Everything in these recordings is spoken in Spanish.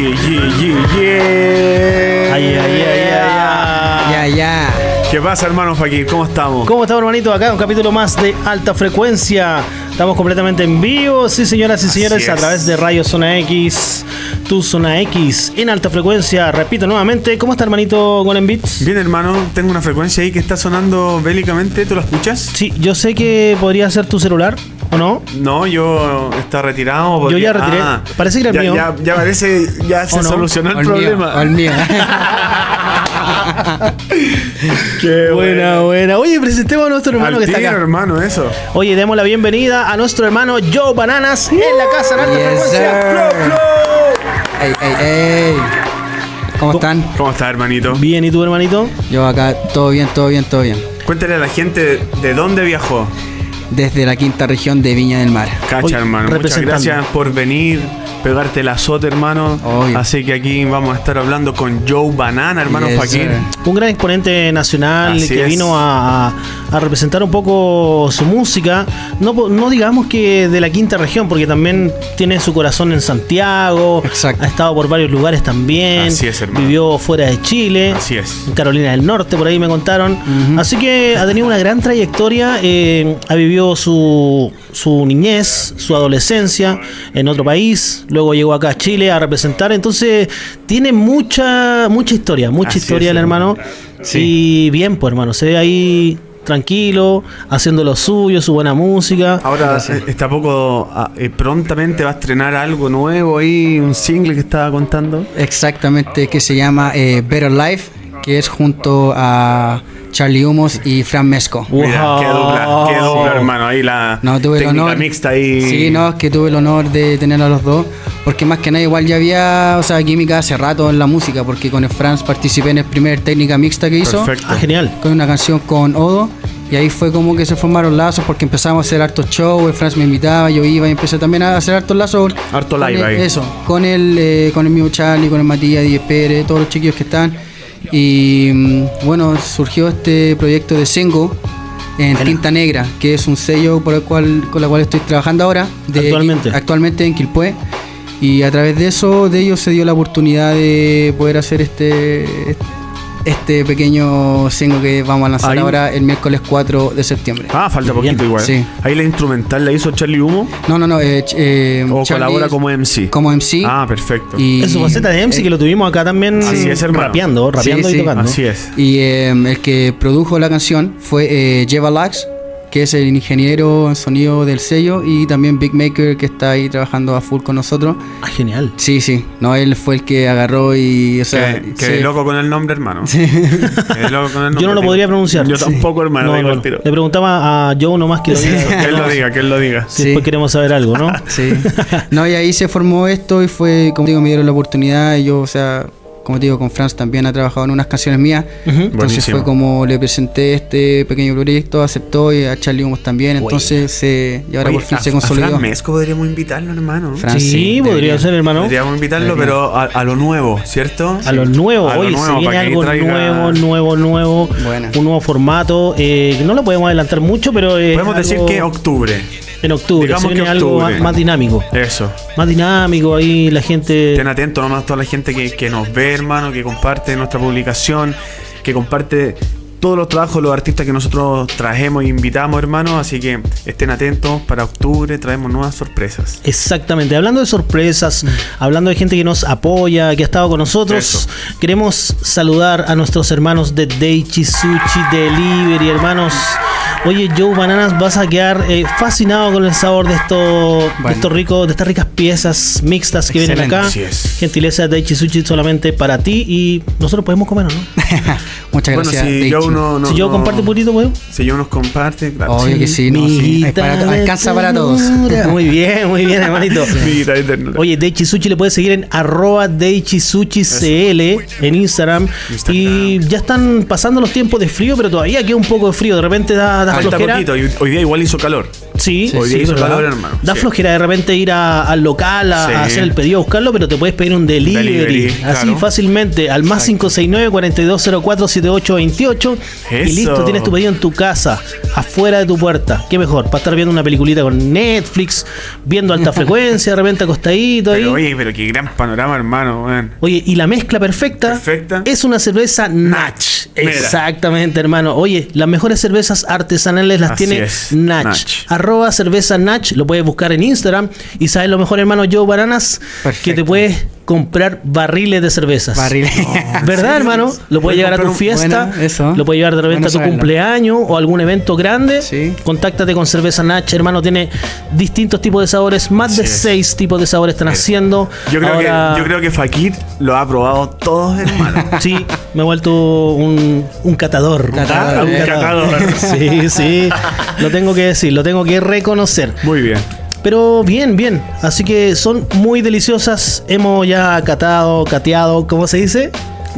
Ya. ¿Qué pasa, hermano Fakir? ¿Cómo estamos? ¿Cómo estamos, hermanito? Acá un capítulo más de Alta Frecuencia. Estamos completamente en vivo, sí, señoras y señores, a través de Radio Zona X, tu Zona X, en Alta Frecuencia. Repito nuevamente, ¿cómo está, hermanito Golden Beats? Bien, hermano, tengo una frecuencia ahí que está sonando bélicamente, ¿tú la escuchas? Sí, yo sé que podría ser tu celular, ¿o no? No, yo está retirado. Porque, yo ya retiré, parece que era el mío. Ya parece, ya se solucionó el problema. O el mío. Qué buena. Oye, presentemos a nuestro hermano que está acá. Hermano, eso. Oye, demos la bienvenida a nuestro hermano Joe Bananas en la casa en Alta Frecuencia. Ey. ¿Cómo están? ¿Cómo estás, hermanito? Bien, ¿y tú, hermanito? Yo acá, todo bien. Cuéntale a la gente de dónde viajó. Desde la quinta región de Viña del Mar. Cacha, hermano. Muchas gracias por venir, pegarte el azote, hermano. Obvio. Así que aquí vamos a estar hablando con Joe Banana, hermano Fakir. Un gran exponente nacional. Así que es. Vino a representar un poco su música. No digamos que de la quinta región, porque también tiene su corazón en Santiago. Exacto. Ha estado por varios lugares también. Así es, hermano. Vivió fuera de Chile. Así es. En Carolina del Norte, por ahí me contaron. Así que ha tenido una gran trayectoria. Ha vivido su niñez, su adolescencia en otro país. Luego llegó acá a Chile a representar. Entonces tiene mucha historia. Así historia es, el hermano. Sí. Y bien, pues, hermano, se ve ahí tranquilo, haciendo lo suyo, su buena música. Ahora está poco prontamente va a estrenar algo nuevo ahí, un single que estaba contando. Exactamente, que se llama Better Life, que es junto a Charlie Humos y Fran Mesco. Mira, qué dupla, hermano. Ahí la tuve técnica el honor, mixta ahí. Sí, es que tuve el honor de tener a los dos, porque más que nada igual ya había, química hace rato en la música, porque con el Franz participé en el primer técnica mixta que hizo. Perfecto. Genial. Con una canción con Odo, y ahí fue como que se formaron lazos, porque empezamos a hacer hartos shows, el Franz me invitaba, yo iba y empecé también a hacer hartos lazos. Harto live ahí. Eso, con el mismo Charlie, con el Matías, Díez Pérez, todos los chiquillos que están. Y bueno, surgió este proyecto de Sengo en Tinta Negra, que es un sello con la cual estoy trabajando ahora, actualmente en Quilpué. Y a través de ellos se dio la oportunidad de poder hacer este pequeño single que vamos a lanzar ahora el miércoles 4 de septiembre. Falta poquito igual. Sí. Ahí la instrumental la hizo Charlie Humo. No. O Charlie colabora como MC. Como MC. Perfecto. Y En su faceta de MC, que lo tuvimos acá también. Así es, hermano. rapeando Sí. y tocando. Así es. Y el que produjo la canción fue Jeva Lax, que es el ingeniero en sonido del sello, y también Big Maker, que está ahí trabajando a full con nosotros. Genial. Sí. No, él fue el que agarró y... Qué loco con el nombre, hermano. Qué loco con el nombre. Yo no lo podría pronunciar. Yo tampoco, hermano. No. Le preguntaba a Joe nomás que lo diga. Que él lo diga. Sí. Después queremos saber algo, ¿no? Sí. No, y ahí se formó esto y fue, como digo, me dieron la oportunidad y yo, como te digo, con Franz también ha trabajado en unas canciones mías. Entonces Buenísimo. fue como le presenté este pequeño proyecto, aceptó, y a Charlie Humos también. Entonces, y ahora por fin se consolidó. A Fran Mesco podríamos invitarlo, hermano. Fran, sí, podría ser, hermano. Podríamos invitarlo, pero a lo nuevo, ¿cierto? A lo nuevo. A lo Hoy nuevo, se viene para que algo traiga... nuevo. Bueno. Un nuevo formato. No lo podemos adelantar mucho, pero podemos decir que octubre. En octubre. Digamos se viene que algo octubre. más dinámico. Eso. Más dinámico, ahí la gente... Estén atentos nomás a toda la gente que nos ve, hermano, que comparte nuestra publicación, que comparte todos los trabajos de los artistas que nosotros trajemos e invitamos, hermano. Así que estén atentos, para octubre traemos nuevas sorpresas. Exactamente, hablando de sorpresas, hablando de gente que nos apoya, que ha estado con nosotros, queremos saludar a nuestros hermanos de Daichi Sushi Delivery, hermanos. Oye, Joe Bananas, vas a quedar fascinado con el sabor de estos ricos, de estas ricas piezas mixtas que vienen acá. Así es. Gentileza de Daichi Sushi solamente para ti, y nosotros podemos comer, ¿o no? Muchas gracias. Si Joe comparte un poquito, ¿puedo? Si Joe nos comparte, claro. Obvio que sí, alcanza para todos. Muy bien, hermanito. Oye, Daichi Sushi le puedes seguir en @DaichiSushiCL en Instagram. Y ya están pasando los tiempos de frío, pero todavía queda un poco de frío. De repente da falta flojera. poquito. Hoy día igual hizo calor. Sí, Hoy día sí, hizo ¿verdad? calor, hermano. Da Sí. flojera de repente ir al local a hacer el pedido, a buscarlo, pero te puedes pedir un delivery. Así claro. fácilmente, al más 569-4204-7828. Y Eso. listo, tienes tu pedido en tu casa, afuera de tu puerta. Qué mejor, para estar viendo una peliculita con Netflix, viendo alta frecuencia, de repente acostadito ahí. Pero, oye, pero qué gran panorama, hermano, weón. Oye, y la mezcla perfecta, Perfecta. es una cerveza Natch. Mira. Exactamente, hermano. Oye, las mejores cervezas artesanales las Así tiene es, Natch. Natch. @ cerveza Natch, lo puedes buscar en Instagram. Y sabes lo mejor, hermano, Joe Bananas, Perfecto. que te puedes comprar barriles de cervezas. Barriles. ¿Verdad, hermano? Lo puedes Puedes llevar a tu comprar un- fiesta, Buena, eso. lo puedes llevar de repente Bueno a tu saberlo. cumpleaños o algún evento grande. Sí. Contáctate con Cerveza Natch, hermano. Tiene distintos tipos de sabores, más de Así es. 6 tipos de sabores están haciendo. Yo creo, Ahora- yo creo que Fakir lo ha probado todos, hermano. Sí, me he vuelto un catador. Catador, Un catador. Sí, sí. Lo tengo que decir, lo tengo que reconocer. Muy bien. Pero bien, bien. Así que son muy deliciosas. Hemos ya cateado, ¿cómo se dice?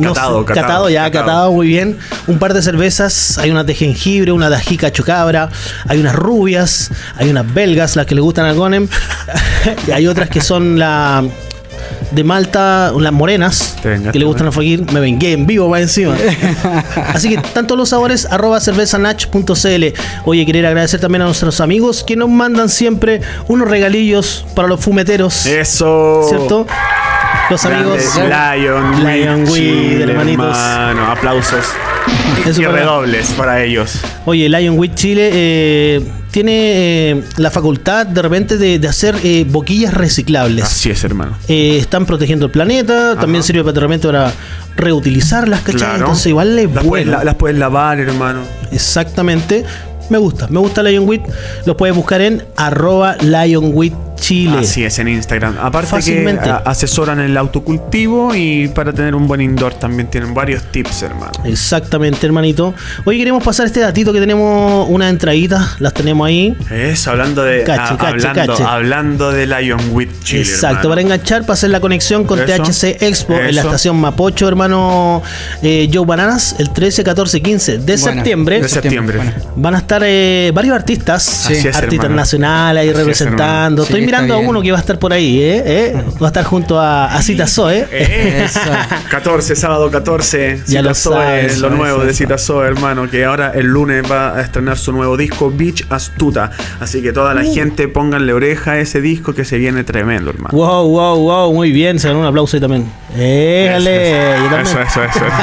Catado, muy bien. Un par de cervezas. Hay unas de jengibre, una de ají chocabra. Hay unas rubias, hay unas belgas, las que le gustan al Gonem. Y hay otras que son de Malta, las morenas, Te vengaste, que le gustan ¿no? a Fakir. Me vengué en vivo más encima. Así que tanto los sabores, @cervezanach.cl. Oye, querer agradecer también a nuestros amigos que nos mandan siempre unos regalillos para los fumeteros. Eso. ¿Cierto? Los amigos Lion Weed, Weed, hermanitos. hermano. Aplausos. Eso Y para- redobles para ellos. Oye, Lion Weed Chile tiene la facultad de repente de hacer boquillas reciclables. Así es, hermano. Están protegiendo el planeta, también sirve de repente para reutilizarlas, ¿cachai? Claro. Entonces igual es Las puedes, bueno. las puedes lavar, hermano. Exactamente. Me gusta Lion Weed. Los puedes buscar en @LionWeed Chile. Así es, en Instagram. Aparte Fácilmente. que asesoran el autocultivo y para tener un buen indoor también tienen varios tips, hermano. Exactamente, hermanito. Hoy queremos pasar este datito que tenemos unas entraditas, las tenemos ahí. Eso, hablando de Cache. hablando de Lion Weed Chile. Exacto, hermano. para enganchar, para hacer la conexión con Eso. THC Expo en la Eso. estación Mapocho, hermano Joe Bananas, el 13, 14, 15 de Bueno, septiembre. de septiembre. Bueno. Van a estar varios artistas, Así es, artistas hermano. nacionales ahí Así es, representando. hermano. Estoy Sí, mirando a está bien. uno que va a estar por ahí, va a estar junto a Cita Zoe. Eso. 14, sábado 14, Ya lo Cita Zoe, sabes, lo nuevo de eso. Cita Zoe, hermano, que ahora el lunes va a estrenar su nuevo disco, Beach Astuta. Así que toda la gente pónganle oreja a ese disco que se viene tremendo, hermano. Wow, muy bien, se ganó un aplauso ahí también. Éjale, yo también. Eso.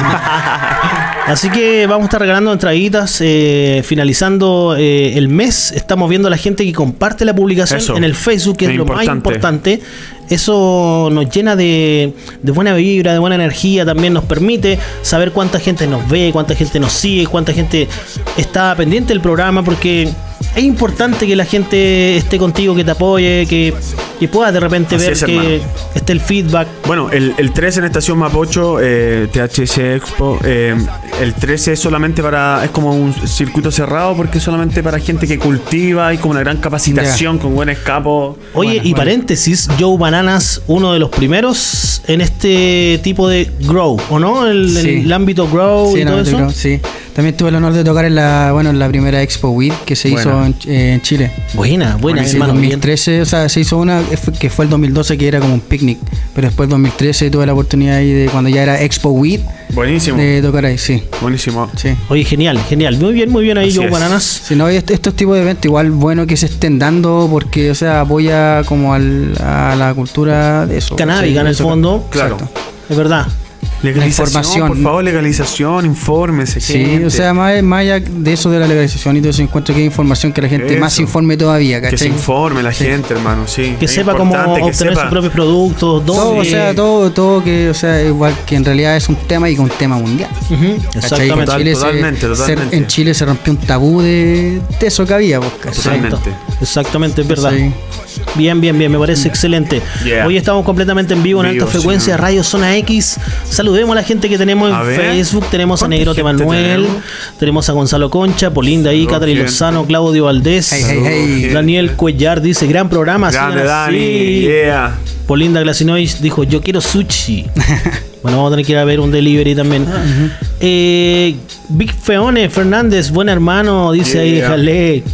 Así que vamos a estar regalando entraditas, finalizando el mes. Estamos viendo a la gente que comparte la publicación Eso. en el Facebook, que es Es lo más importante. importante. Eso nos llena de buena vibra, de buena energía. También nos permite saber cuánta gente nos ve, cuánta gente nos sigue, cuánta gente está pendiente del programa, porque es importante que la gente esté contigo, que te apoye, que puedas de repente Así ver es, que hermano. esté el feedback. Bueno, el 13 en Estación Mapocho, THC Expo, el 13 es solamente es como un circuito cerrado porque es solamente para gente que cultiva, hay como una gran capacitación con buen escapo. Oye, Bueno, y bueno. paréntesis, Joe Bananas, uno de los primeros en este tipo de grow, ¿o no? Sí. El ámbito grow Sí, y todo no, eso. creo, sí. También tuve el honor de tocar en la primera Expo Weed que se hizo en Chile. Buena, Sí, hermano. bien. 2013, o sea, se hizo una que fue el 2012 que era como un picnic, pero después 2013 tuve la oportunidad ahí de cuando ya era Expo Weed Buenísimo, de tocar ahí, sí. buenísimo. Sí. Oye, genial. Muy bien ahí, Así Joe es. Bananas. Si no, estos tipos de eventos igual bueno que se estén dando porque, o sea, apoya como a la cultura de eso. Canábica en el Eso, fondo. Claro. Exacto. Es verdad. Legalización, información. por favor, legalización, infórmese. Sí, gente. o sea, más allá de eso de la legalización y todo eso, encuentro que hay información que la gente Eso. más se informe todavía, que se ¿cachai? informe la gente, hermano, sí. Que Es sepa cómo importante que obtener sepa. sus propios productos. Todo, dónde. o sea, todo que, o sea, igual que en realidad es un tema y que un tema mundial. Ujú, ¿Cachai? exactamente. Total, totalmente. En Chile se rompió un tabú de eso que había, pues, ¿cachai? Totalmente. Exactamente, es verdad. Sí. Bien, me parece excelente. Yeah. Hoy estamos completamente en vivo en Vivo, alta frecuencia, sí. Radio Zona X. Saludemos a la gente que tenemos A en ver, Facebook. Tenemos a ¿cuánta Negrote gente Manuel, tenemos a Gonzalo Concha, Polinda ahí, Saludos, Catherine gente. Lozano, Claudio Valdés, Hey. Daniel Cuellar dice, gran programa. Grande sigan Dani, así. yeah. Polinda Glasinois dijo, yo quiero sushi. Bueno, vamos a tener que ir a ver un delivery también. Big Feone Fernández, buen hermano, dice ahí, Yeah. déjale.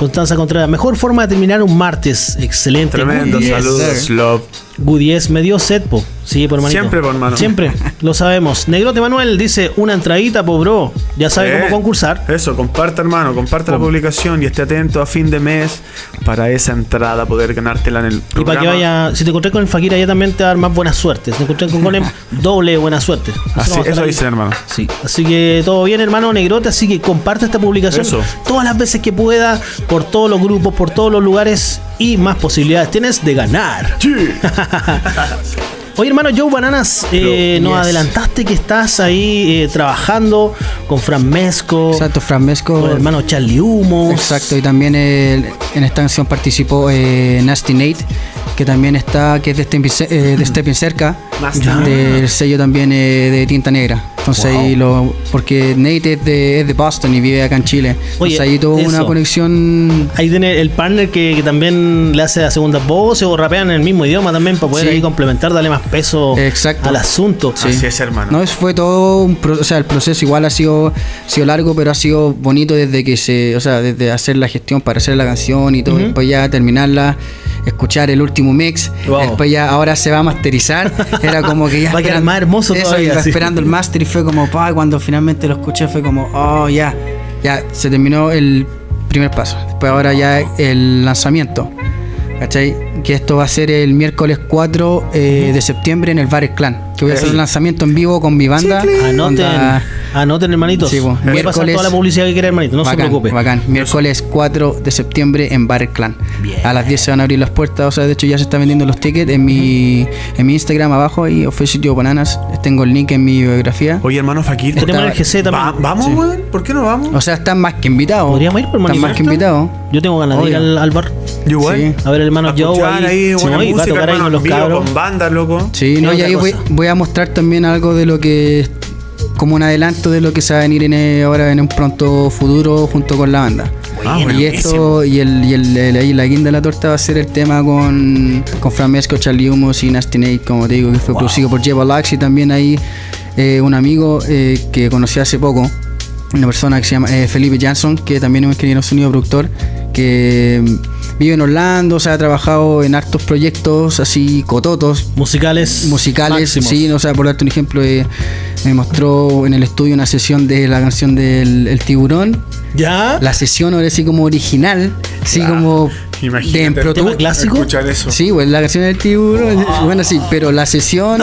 Constanza Contreras, mejor forma de terminar un martes. Excelente. Tremendo, Yes, saludos, sir. love. Goodies me dio set, po. Sí, por hermanito. Siempre, por hermano. Siempre, lo sabemos. Negrote Manuel dice, una entradita, po, bro. Ya sabe cómo concursar. Eso, comparta, hermano, comparta la publicación y esté atento a fin de mes para esa entrada, poder ganártela en el Y programa. para que vaya, si te encontré con el Fakir allá también te va a dar más buena suerte. Si te encontré con Golem, doble buena suerte. Eso dice, hermano. Sí, así que todo bien, hermano Negrote, así que comparte esta publicación Eso. todas las veces que pueda, por todos los grupos, por todos los lugares, y más posibilidades tienes de ganar. Sí. Oye, hermano Joe Bananas, nos Yes. adelantaste que estás ahí trabajando con Fran Mesco, Exacto, Fran Mesco. con el hermano Charlie Humos. Exacto, y también en esta canción participó Nasty Nate, que también está, que es de Stepping Cerca, Nasty del sello también de Tinta Negra. Entonces ahí porque Nate es de Boston y vive acá en Chile. Oye, Entonces ahí tuvo una eso. conexión. Ahí tiene el partner que también le hace las segundas voces o rapean en el mismo idioma también para poder Sí. ahí complementar, darle más peso Exacto. al asunto. Así es, hermano. No, fue todo o sea, el proceso igual ha sido largo, pero ha sido bonito desde que desde hacer la gestión para hacer la canción y todo, después ya terminarla, escuchar el último mix, Wow. después ya ahora se va a masterizar, era como que ya Va a quedar más hermoso eso, todavía, iba sí. esperando el master y fue como, cuando finalmente lo escuché fue como, oh, ya se terminó el primer paso, después ahora ya el lanzamiento. ¿Cachai? Que esto va a ser el miércoles 4 de septiembre en el Bar El Clan. Que voy a hacer un lanzamiento en vivo con mi banda. Anoten, hermanitos. Sí, pues, voy a pasar toda la publicidad que quiera, hermanito. No se preocupe. Bacán. Miércoles 4 de septiembre en Bar El Clan. Bien. A las 10 se van a abrir las puertas. O sea, de hecho ya se están vendiendo los tickets en mi Instagram abajo. Ahí, Official Joe Bananas. Tengo el link en mi biografía. Oye, hermano Fakir. Tenemos el GC también. ¿Vamos, weón? ¿Por qué no vamos? O sea, están más que invitados. Podríamos ir, por Están hermanito. más que invitados. Yo tengo ganas de ir Obvio. al bar. Yo igual. Sí. A ver, el hermano A Joe escuchar ahí, sí, buena no, y va a música, tocar ahí hermano, con los en vivo, cabros. con bandas, loco. Sí, Es no, y otra ahí cosa. voy a mostrar también algo de lo que como un adelanto de lo que se va a venir ahora en un pronto futuro junto con la banda. Bueno, Y esto y ahí la guinda de la torta va a ser el tema con Fran Mesco, Charlie Humos y Nasty Nate, como te digo, que fue producido por Jeva Lax, y también ahí un amigo que conocí hace poco, una persona que se llama Felipe Jansson, que también es un ingeniero sonido productor, que vive en Orlando, o sea, ha trabajado en hartos proyectos así cototos, Musicales. máximos. sí, o sea, por darte un ejemplo, me mostró en el estudio una sesión de la canción del El Tiburón, ¿Ya? la sesión ahora así como original, así como Imagínate. de en Pro ¿Tema Tools. clásico? Escuchar eso. Sí, pues la canción del tiburón, bueno, sí, pero la sesión.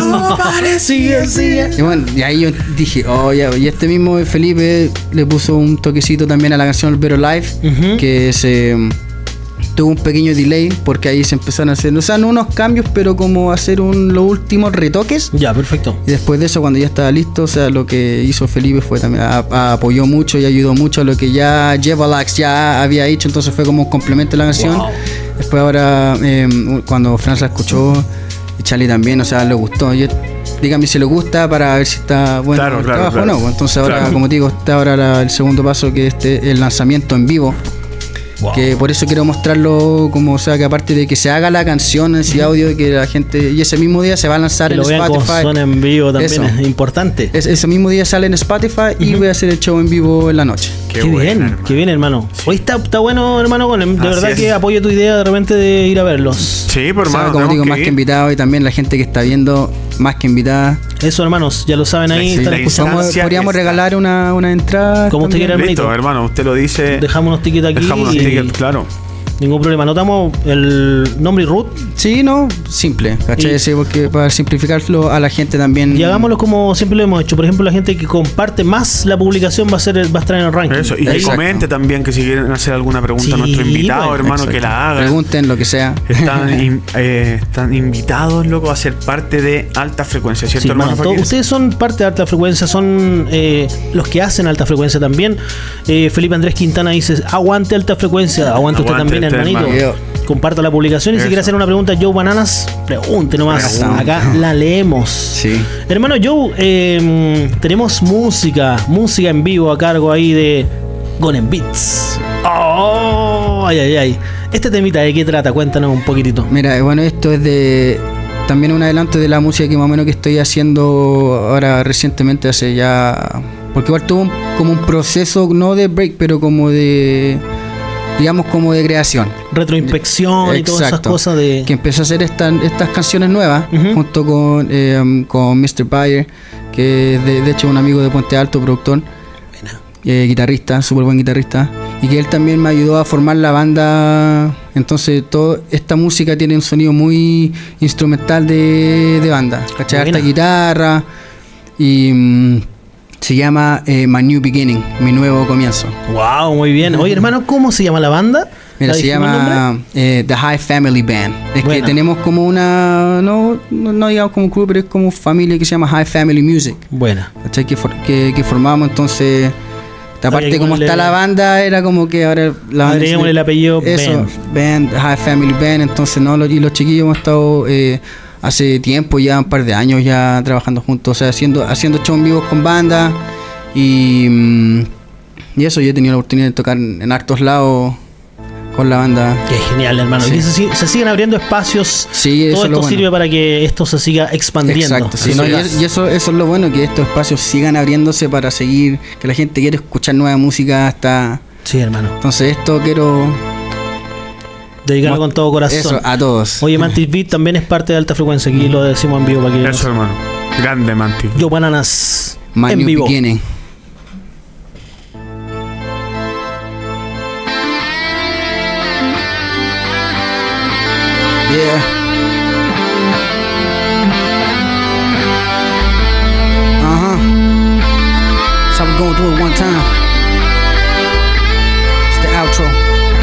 Y bueno, y ahí yo dije, oh, ya, y este mismo Felipe le puso un toquecito también a la canción Better Life, Ujú. que se tuvo un pequeño delay porque ahí se empezaron a hacer, o sea, no unos cambios, pero como hacer los últimos retoques. Ya, perfecto. Y después de eso, cuando ya estaba listo, o sea, lo que hizo Felipe fue también apoyó mucho y ayudó mucho a lo que ya Jevalax ya había hecho, entonces fue como un complemento de la canción. Wow. Después ahora, cuando Franz la escuchó, y Charlie también, o sea, le gustó. Dígame si le gusta para ver si está bueno Claro, el claro, trabajo claro. o no. Entonces ahora, Claro. como te digo, está ahora el segundo paso, que el lanzamiento en vivo. Wow. Que por eso quiero mostrarlo como, o sea, que aparte de que se haga la canción en sí audio, que la gente, y ese mismo día se va a lanzar Que en lo vean como Spotify. suena en vivo también, Eso. es importante. Ese mismo día sale en Spotify y voy a hacer el show en vivo en la noche. Qué buena, bien, hermano. qué bien, hermano. Sí. Hoy está bueno, hermano, de Así verdad es. que apoyo tu idea de repente de ir a verlos. Sí, por O sea, hermano. como digo, tenemos más que ir. invitado, y también la gente que está viendo, más que invitada. Eso, hermanos, ya lo saben ahí, Sí, están la escuchando. instancia Podríamos está. regalar una entrada. Como usted también. quiera, Listo, hermanito. hermano, usted lo dice. Dejamos unos tickets aquí. Dejamos unos y tickets, claro. Ningún problema. Anotamos el nombre y root Sí, no, simple, ¿cachai? Y- Sí, porque para simplificarlo a la gente también. y hagámoslo como siempre lo hemos hecho. Por ejemplo, la gente que comparte más la publicación va a estar en el ranking. Eso, y que Exacto. comente también que si quieren hacer alguna pregunta a Sí, nuestro invitado, bueno, hermano, Exacto. que la hagan. Pregunten lo que sea. Están invitados, loco, a ser parte de Alta Frecuencia, ¿cierto, Sí, hermano? mano, Fakir? ustedes son parte de Alta Frecuencia, son los que hacen Alta Frecuencia también. Felipe Andrés Quintana dice, aguante Alta Frecuencia, aguante usted Aguante también, usted, hermanito. hermano. Comparta la publicación y si Eso. quiere hacer una pregunta a Joe Bananas, pregunte nomás. Pregunte. Acá la leemos. Sí. Hermano Joe, tenemos música en vivo a cargo ahí de Golem Beats. Oh, ay, ay, ay. Este temita, ¿de qué trata? Cuéntanos un poquitito. Mira, bueno, esto es también un adelanto de la música que más o menos que estoy haciendo ahora recientemente, hace ya. Porque igual tuvo como un proceso, no de break, pero como de digamos, como de creación. Retroinspección y todas esas Exacto. cosas de... Que empezó a hacer estas canciones nuevas Ujú. junto con Mr. Bayer, que es de hecho un amigo de Puente Alto, productor, guitarrista, súper buen guitarrista, y que él también me ayudó a formar la banda. Entonces toda esta música tiene un sonido muy instrumental de banda, ¿cachai? Buena. Harta guitarra y se llama My New Beginning, mi nuevo comienzo. Wow, muy bien. Oye, hermano, ¿cómo se llama la banda? Mira, ¿La se dijimos el llama nombre? The High Family Band. Es Buena. que tenemos como una, no digamos como un club, pero es como familia que se llama High Family Music. Buena. ¿Cachai? Que formamos, entonces, aparte que como ponerle- está la banda, era como que ahora la banda... Agreguémosle el apellido Eso, Band, High Family Band. Entonces, no, y los chiquillos hemos estado hace tiempo, ya un par de años ya trabajando juntos, o sea, haciendo shows en vivos con banda y eso, yo he tenido la oportunidad de tocar en hartos lados con la banda. Qué genial, hermano. Sí. Y se siguen abriendo espacios. Sí, eso Todo es lo esto bueno. sirve para que esto se siga expandiendo. Exacto, sí, no, y eso es lo bueno, que estos espacios sigan abriéndose para seguir, que la gente quiere escuchar nueva música hasta... Sí, hermano. Entonces esto quiero... Dedicarlo con todo corazón. Eso, a todos. Oye, Mantis Beat también es parte de Alta Frecuencia. Aquí lo decimos en vivo para que Eso, hermano. Grande, Manti. Yo Bananas My en New vivo. Beginning. Yeah. So we're gonna do it one time. It's the outro.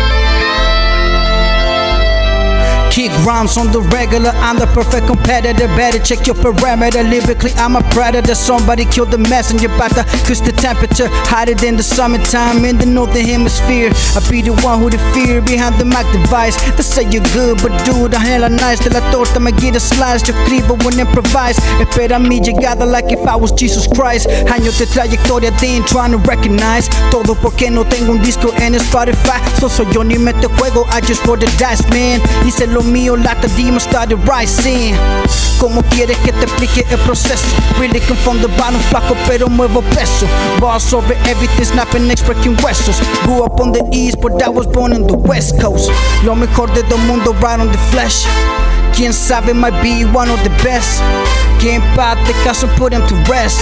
Kick rhymes on the regular, I'm the perfect competitor. Better check your parameter. Lyrically, I'm a predator. Somebody killed the messenger, about to cause the temperature hotter than the summertime in the northern hemisphere. I be the one who the fear behind the mic device. They say you're good, but dude, the hell I'm nice. De la torta me get a slice. Yo escribo when improvise. Espera mi llegada like if I was Jesus Christ. Años de trayectoria, they ain't trying to recognize. Todo porque no tengo un disco en Spotify. So soy yo ni mete juego, I just roll the dice, man. Hice lo mío, like the demon started rising. ¿Cómo quieres que te explique el proceso? Really come from the bottom, flaco, pero muevo peso. Bars over everything, snapping, necks, breaking huesos. Grew up on the east, but I was born on the west coast. Lo mejor de todo mundo, right on the flesh. Quién sabe, might be one of the best. Quien parte caso, put him to rest.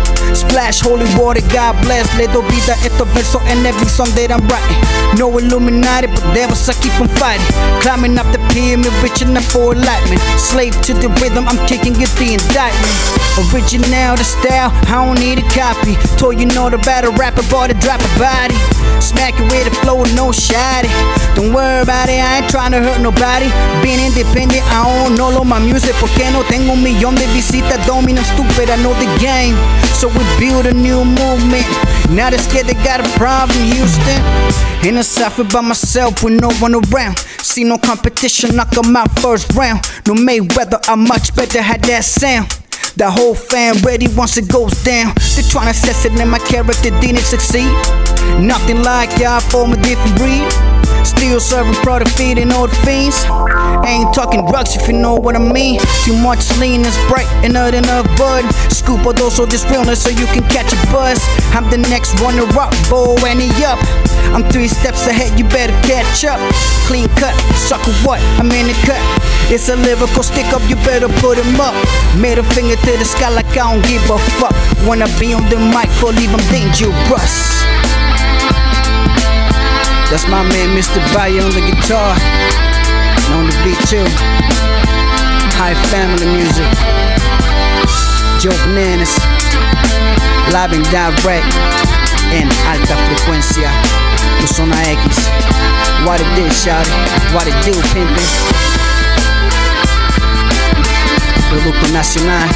Splash holy water, God bless. Le doy vida a estos versos en every song that I'm writing. No Illuminati, but devils I keep on fighting. Climbing up the pyramid, reaching up for enlightenment. Slave to the rhythm, I'm kicking it the indictment. Original, the style, I don't need a copy. Told you know the battle rapper, boy, to drop a body. Smack it with the flow, no shoddy. Don't worry about it, I ain't trying to hurt nobody. Being independent, I own all of my music. Porque no tengo un millón de visitas, don't mean I'm stupid, I know the game. So we build a new movement. Now they're scared they got a problem, Houston. In the South by myself with no one around. See no competition, knock 'em out first round. No Mayweather, I much better had that sound. The whole fan ready once it goes down. They tryna assassinate my character, didn't succeed. Nothing like y'all form a different breed. Still serving product, feeding all the fiends. Ain't talking drugs if you know what I mean. Too much lean is bright and not enough bud. Scoop a dose of this realness so you can catch a buzz. I'm the next runner-up, boy, any up. I'm 3 steps ahead, you better catch up. Clean cut, sucker what? I'm in the cut. It's a lyrical stick up, you better put 'em up. Made a finger to the sky like I don't give a fuck. When I be on the mic, believe I'm dangerous. That's my man, Mr. Bayer on the guitar. And on the beat too. High Family Music. Joe Bananas. Live and direct. En Alta Frecuencia. Tu zona X. What it did, shawty. What it do, pimpin'. Producto nacional.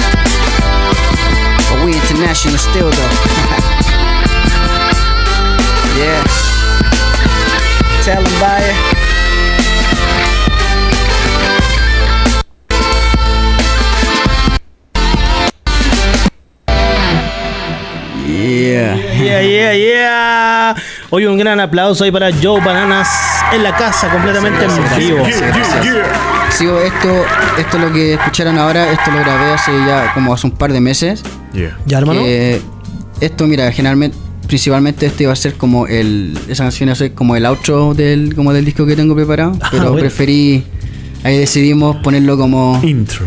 But we international still though. Yeah. Tell 'em, Bayer. Yeah. Yeah. Oye, un gran aplauso ahí para Joe Bananas en la casa, completamente en vivo. Sí, esto lo que escucharon ahora, esto lo grabé hace un par de meses. Yeah. ¿Ya, hermano? Esto, mira, generalmente principalmente este iba a ser como esa canción iba a ser como el outro del disco que tengo preparado, pero bueno. preferí, ahí decidimos ponerlo como Intro.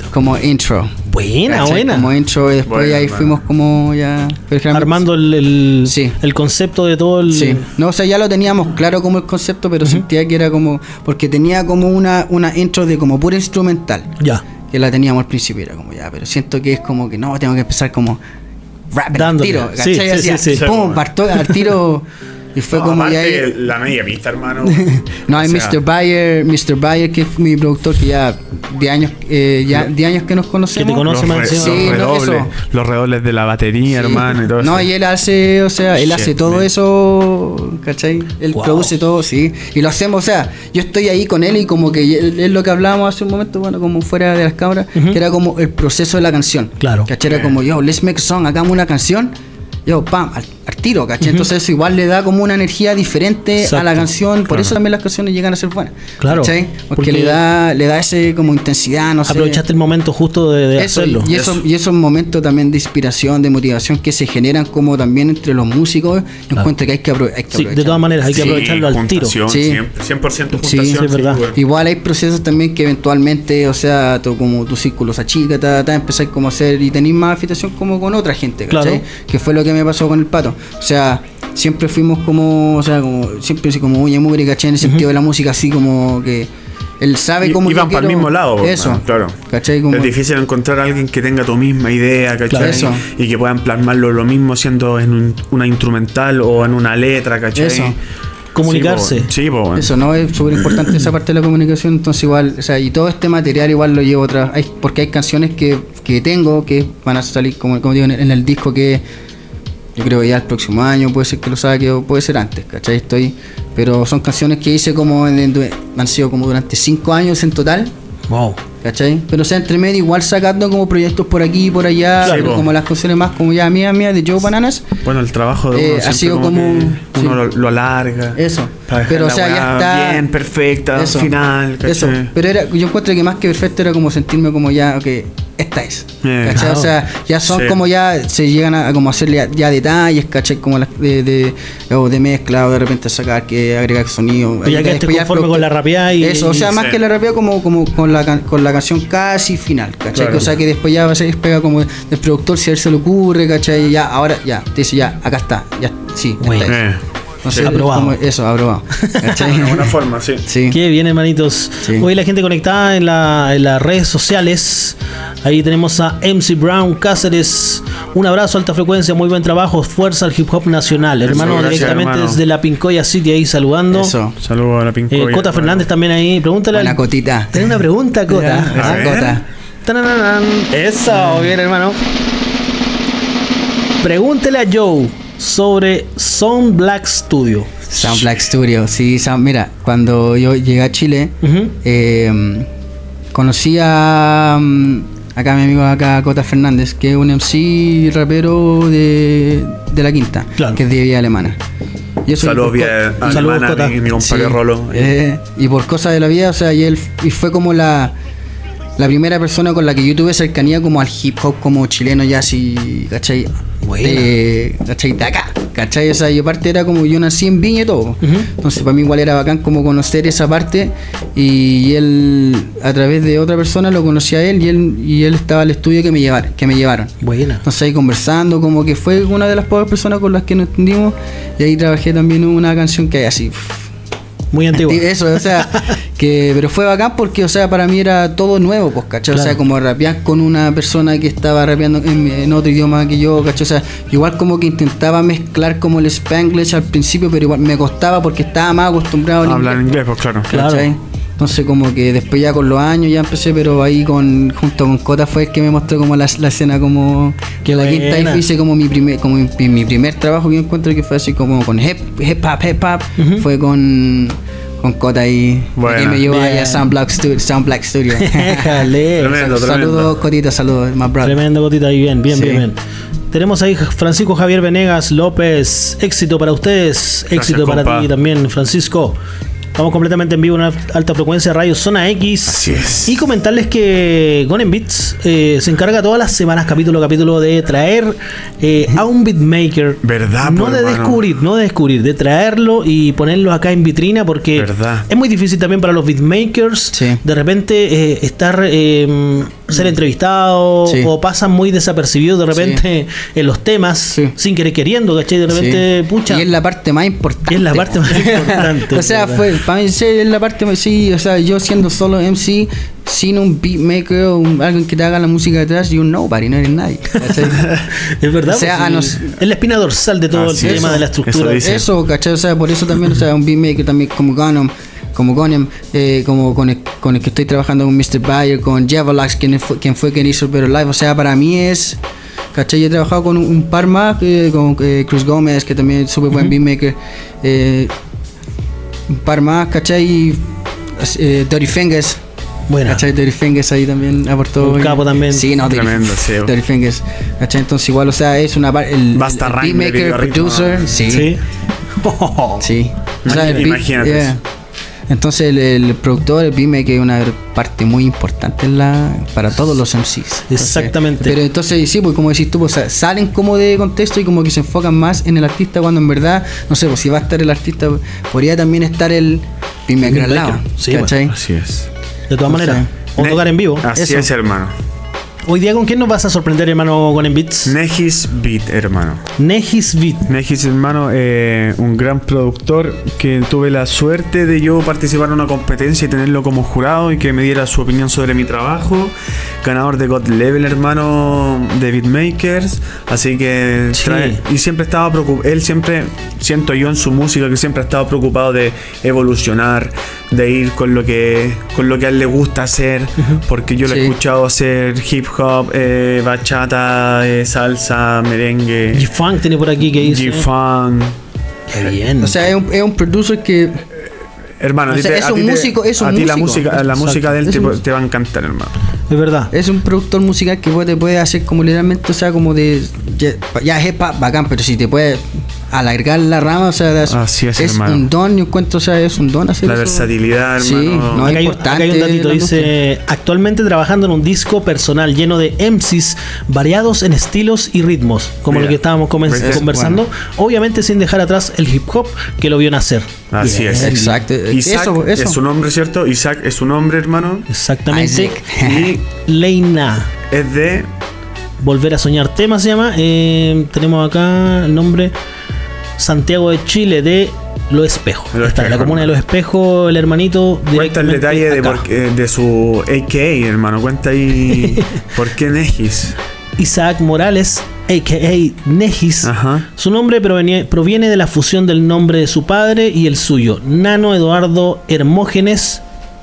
intro. Buena, ¿Cachai? buena. Como intro y después Bueno, ahí bueno. fuimos como ya... pero generalmente- Armando Sí. el concepto de todo el... Sí, no, o sea, ya lo teníamos claro como el concepto, pero sentía que era como, porque tenía como una intro de como pura instrumental, Ya. que la teníamos al principio, era como ya, pero siento que es como que no, tengo que empezar como rap al Dándole. tiro, Sí, ¿cachai? sí, Así, sí, sí. pum, partó al tiro y fue como ya... Aparte, la media pista, hermano. No, hay O sea, Mr. Bayer, que es mi productor, que ya 10 años, 10 años que nos conocemos. Que te conoce los, más re- encima. Sí, no, los redobles, eso. los redobles de la batería, hermano, y todo No, eso. y él hace, o sea, él Shit, hace todo man. eso, ¿cachai? Él Wow. produce todo, sí. Y lo hacemos, o sea, yo estoy ahí con él y como que es lo que hablábamos hace un momento, bueno, como fuera de las cámaras, que era como el proceso de la canción. Claro. ¿Cachai? Era como, yo, let's make a song, hagamos una canción. Yo, pam, al tiro, ¿cachai? Entonces eso igual le da como una energía diferente a la Exacto. canción. Por Claro. eso también las canciones llegan a ser buenas. Claro. ¿Cachai? Porque Porque le da ese como intensidad, no sé. Aprovechaste el momento justo de Eso, hacerlo. y esos momentos también de inspiración, de motivación que se generan como también entre los músicos, yo encuentro que hay que Sí, aprovechar. de todas maneras, hay que Sí, aprovecharlo al tiro. juntación, Sí. 100% Sí, juntación. sí, es verdad. güey. Igual hay procesos también que eventualmente, o sea, como tu círculo se achica, empezás como a hacer y tenés más afiliación como con otra gente, ¿cachai? Claro. Que fue lo que me pasó con el Pato. O sea, siempre fuimos como, o sea, como siempre así como uña mugre, ¿cachai? En el sentido de la música, así como que él sabe cómo Y van para el mismo lado, po, eso, man, claro. ¿cachai? Como, Es difícil encontrar a alguien que tenga tu misma idea, ¿cachai? Claro, eso. Y que puedan plasmarlo lo mismo siendo en una instrumental o en una letra, ¿cachai? Eso. Comunicarse. Sí, po, Eso, ¿no? Es súper importante esa parte de la comunicación, entonces igual, o sea, y todo este material igual lo llevo atrás, porque hay canciones que tengo que van a salir, como digo, en el disco que yo creo que ya el próximo año, puede ser que lo saque o puede ser antes, ¿cachai? Pero son canciones que hice como, han sido como durante 5 años en total, Wow. ¿cachai? Pero o sea, entre medio igual sacando como proyectos por aquí y por allá, Claro. pero como las canciones más como ya mía de Joe Bananas. Bueno, el trabajo de uno Ha siempre sido como como- que uno sí. lo alarga. Eso. Para dejar Pero o la sea, ya weá está bien, perfecta, Eso. final, ¿cachai? Eso. Pero yo encuentro que más que perfecto era como sentirme como ya, ok, esta es. ¿Cachai? Claro. O sea, ya son Sí. como ya se llegan a como hacerle ya detalles, ¿cachai? Como las de mezcla o de repente sacar que agregar sonido. Pero ya quedaste Después conforme pero- con la rapeada y... Eso, o sea, más sí. que la rapea como con la canción casi final, ¿cachai? Claro. Que, o sea, que después ya va a ser pega como del productor si a él se le ocurre, ¿cachai? Ya, ahora, ya, te dice ya, acá está, ya, sí, esta Bueno. es. Entonces, Aprobado. como eso, aprobado. ¿Cachai? De alguna forma, sí. Sí. Qué bien, hermanitos. Sí. Hoy la gente conectada en las redes sociales. Ahí tenemos a MC Brown Cáceres. Un abrazo, alta frecuencia, muy buen trabajo. Fuerza al hip hop nacional. Hermano, gracias, directamente hermano. desde la Pincoya City ahí saludando. Eso. Saludos a la Pincoya. Cota Fernández también ahí. Pregúntale Una al... cotita. Tenés una pregunta, Cota. Ya, A ver. Cota. Tananán. Eso, bien, hermano. Pregúntele a Joe sobre Sound Black Studio. Sound Black Studio, sí, mira, cuando yo llegué a Chile, Ujú. conocí a acá mi amigo acá Cota Fernández, que es un MC rapero de la Quinta, Claro. que es de Vía Alemana. Y eso Saludos por vía Saludos, alemana, Cota. mi compadre sí, Rolo. y por cosas de la vida, o sea, y fue como la primera persona con la que yo tuve cercanía como al hip hop como chileno ya así, ¿cachai? Buena. ¿Cachai? De acá, ¿cachai? O sea, y aparte era como yo nací en Viña y todo. Entonces para mí igual era bacán como conocer esa parte y él, a través de otra persona lo conocí a él y él estaba al estudio que me llevaron. Buena. Entonces ahí conversando, como que fue una de las pocas personas con las que nos entendimos y ahí trabajé también una canción que hay así... Muy antiguo. Eso, o sea, pero fue bacán porque, o sea, para mí era todo nuevo, pues, ¿cachai? Claro. O sea, como rapear con una persona que estaba rapeando en otro idioma que yo, ¿cachai? O sea, igual como que intentaba mezclar como el Spanglish al principio, pero igual me costaba porque estaba más acostumbrado al Hablar inglés, pues claro. Claro. ¿cachai? Entonces como que después ya con los años ya empecé, pero ahí junto con Cota fue el que me mostró como la escena como Qué la Quinta buena. y hice como mi primer trabajo que yo encuentro que fue así como con hip hop, fue con Cota y Buena. que me llevó ahí Bien. a Sound Black Studio. Déjale. Tremendo. Saludos Cotita, saludos, my brother. Tremendo, Cotita. Ahí bien, bien, Sí. bien, bien. Tenemos ahí Francisco Javier Venegas López. Éxito para ustedes. Éxito para compa. ti también, Francisco. Vamos completamente en vivo en alta frecuencia Radio Zona X. Así es. Y comentarles que Gonen Beats se encarga todas las semanas, capítulo a capítulo, de traer a un beatmaker. ¿Verdad, No de hermano? descubrir, de traerlo y ponerlo acá en vitrina, porque ¿Verdad? es muy difícil también para los beatmakers Sí. de repente ser entrevistado, Sí. o pasan muy desapercibidos de repente en los temas, Sí. sin querer queriendo, ¿cachai? De repente, pucha. Y es la parte más importante. Y es la parte más importante. O sea, ¿verdad? para mí sí, es la parte más, sí, o sea, yo siendo solo MC, sin un beatmaker o alguien que te haga la música detrás, you're nobody, no eres nadie. ¿Cachai? Es verdad, O sea, pues, a nos- es la espina dorsal de todo Así el es. tema de la estructura. Eso dice. Eso, ¿cachai? O sea, por eso también, o sea, un beatmaker también como Gonem, como con el que estoy trabajando con Mr. Bayer, con Javalax, quien hizo el Better Life. O sea, para mí es, ¿cachai? Yo he trabajado con un par más, con Cruz Gómez, que también es súper buen beatmaker. Un par más, ¿cachai? Y, Dirty Fingers. Buena. ¿Cachai? Dirty Fingers ahí también aportó. Un capo también. Sí, no, Tremendo, sí. Dirty Fingers. ¿Cachai? Entonces, igual, o sea, es una parte. Basta el Rhyme, beatmaker, video ritmo. producer, sí. Sí. Sí. O sea, Imagínate eso. Entonces el productor, el beatmaker, es una parte muy importante para todos los MCs. Entonces, Exactamente. pero entonces sí, pues como decís tú, pues, salen como de contexto y como que se enfocan más en el artista, cuando en verdad, no sé, pues si va a estar el artista, podría también estar el beatmaker al lado. Sí, pues. ¿cachai? Así es. De todas O maneras. sea, O tocar en vivo. Así Eso. es, hermano. Hoy día, ¿con quién nos vas a sorprender, hermano, Gonen Beats? Negis Beat, hermano. Negis Beat. Negis, hermano, un gran productor que tuve la suerte de yo participar en una competencia y tenerlo como jurado y que me diera su opinión sobre mi trabajo. Ganador de God Level, hermano, de Beatmakers. Así que Sí. y siempre estaba preocupado. Él siempre, siento yo en su música, que siempre ha estado preocupado de evolucionar, de ir con lo que a él le gusta hacer. Porque yo lo he Sí. escuchado hacer hip hop, bachata, salsa, merengue. G-Funk tiene por aquí que dice. G-Funk. Qué bien. O sea, es un producer que Hermano, O sea, es un músico, es un a ti la músico. música, la Exacto. música de él Es te, un- te va a encantar, hermano. es verdad. es un productor musical que puede hacer como literalmente, o sea, como de ya es hip hop bacán, pero si te puede alargar la rama, o sea, Así es, hermano. un don, yo encuentro, o sea, es un don hacer La eso. versatilidad, Sí, hermano. no, Acá hay, importante acá hay un datito, la dice, actualmente trabajando en un disco personal lleno de MCs variados en estilos y ritmos, como Mira, lo que estábamos ¿ves? conversando, obviamente sin dejar atrás el hip hop que lo vio nacer. Así Bien. es. Exacto. Isaac Eso. es su nombre, ¿cierto? Isaac es su nombre, hermano. Exactamente. Isaac. Y Leina. es de... Volver a soñar tema se llama. Tenemos acá el nombre Santiago de Chile, de Los Espejos. Los Está en la Espejos, comuna de Los Espejos, el hermanito. Cuenta el directamente detalle de, acá. de su AKA, hermano. Cuenta ahí por qué Negis. Isaac Morales, a.k.a. Negis. Ajá. Su nombre proviene de la fusión del nombre de su padre y el suyo, Nano Eduardo Hermógenes,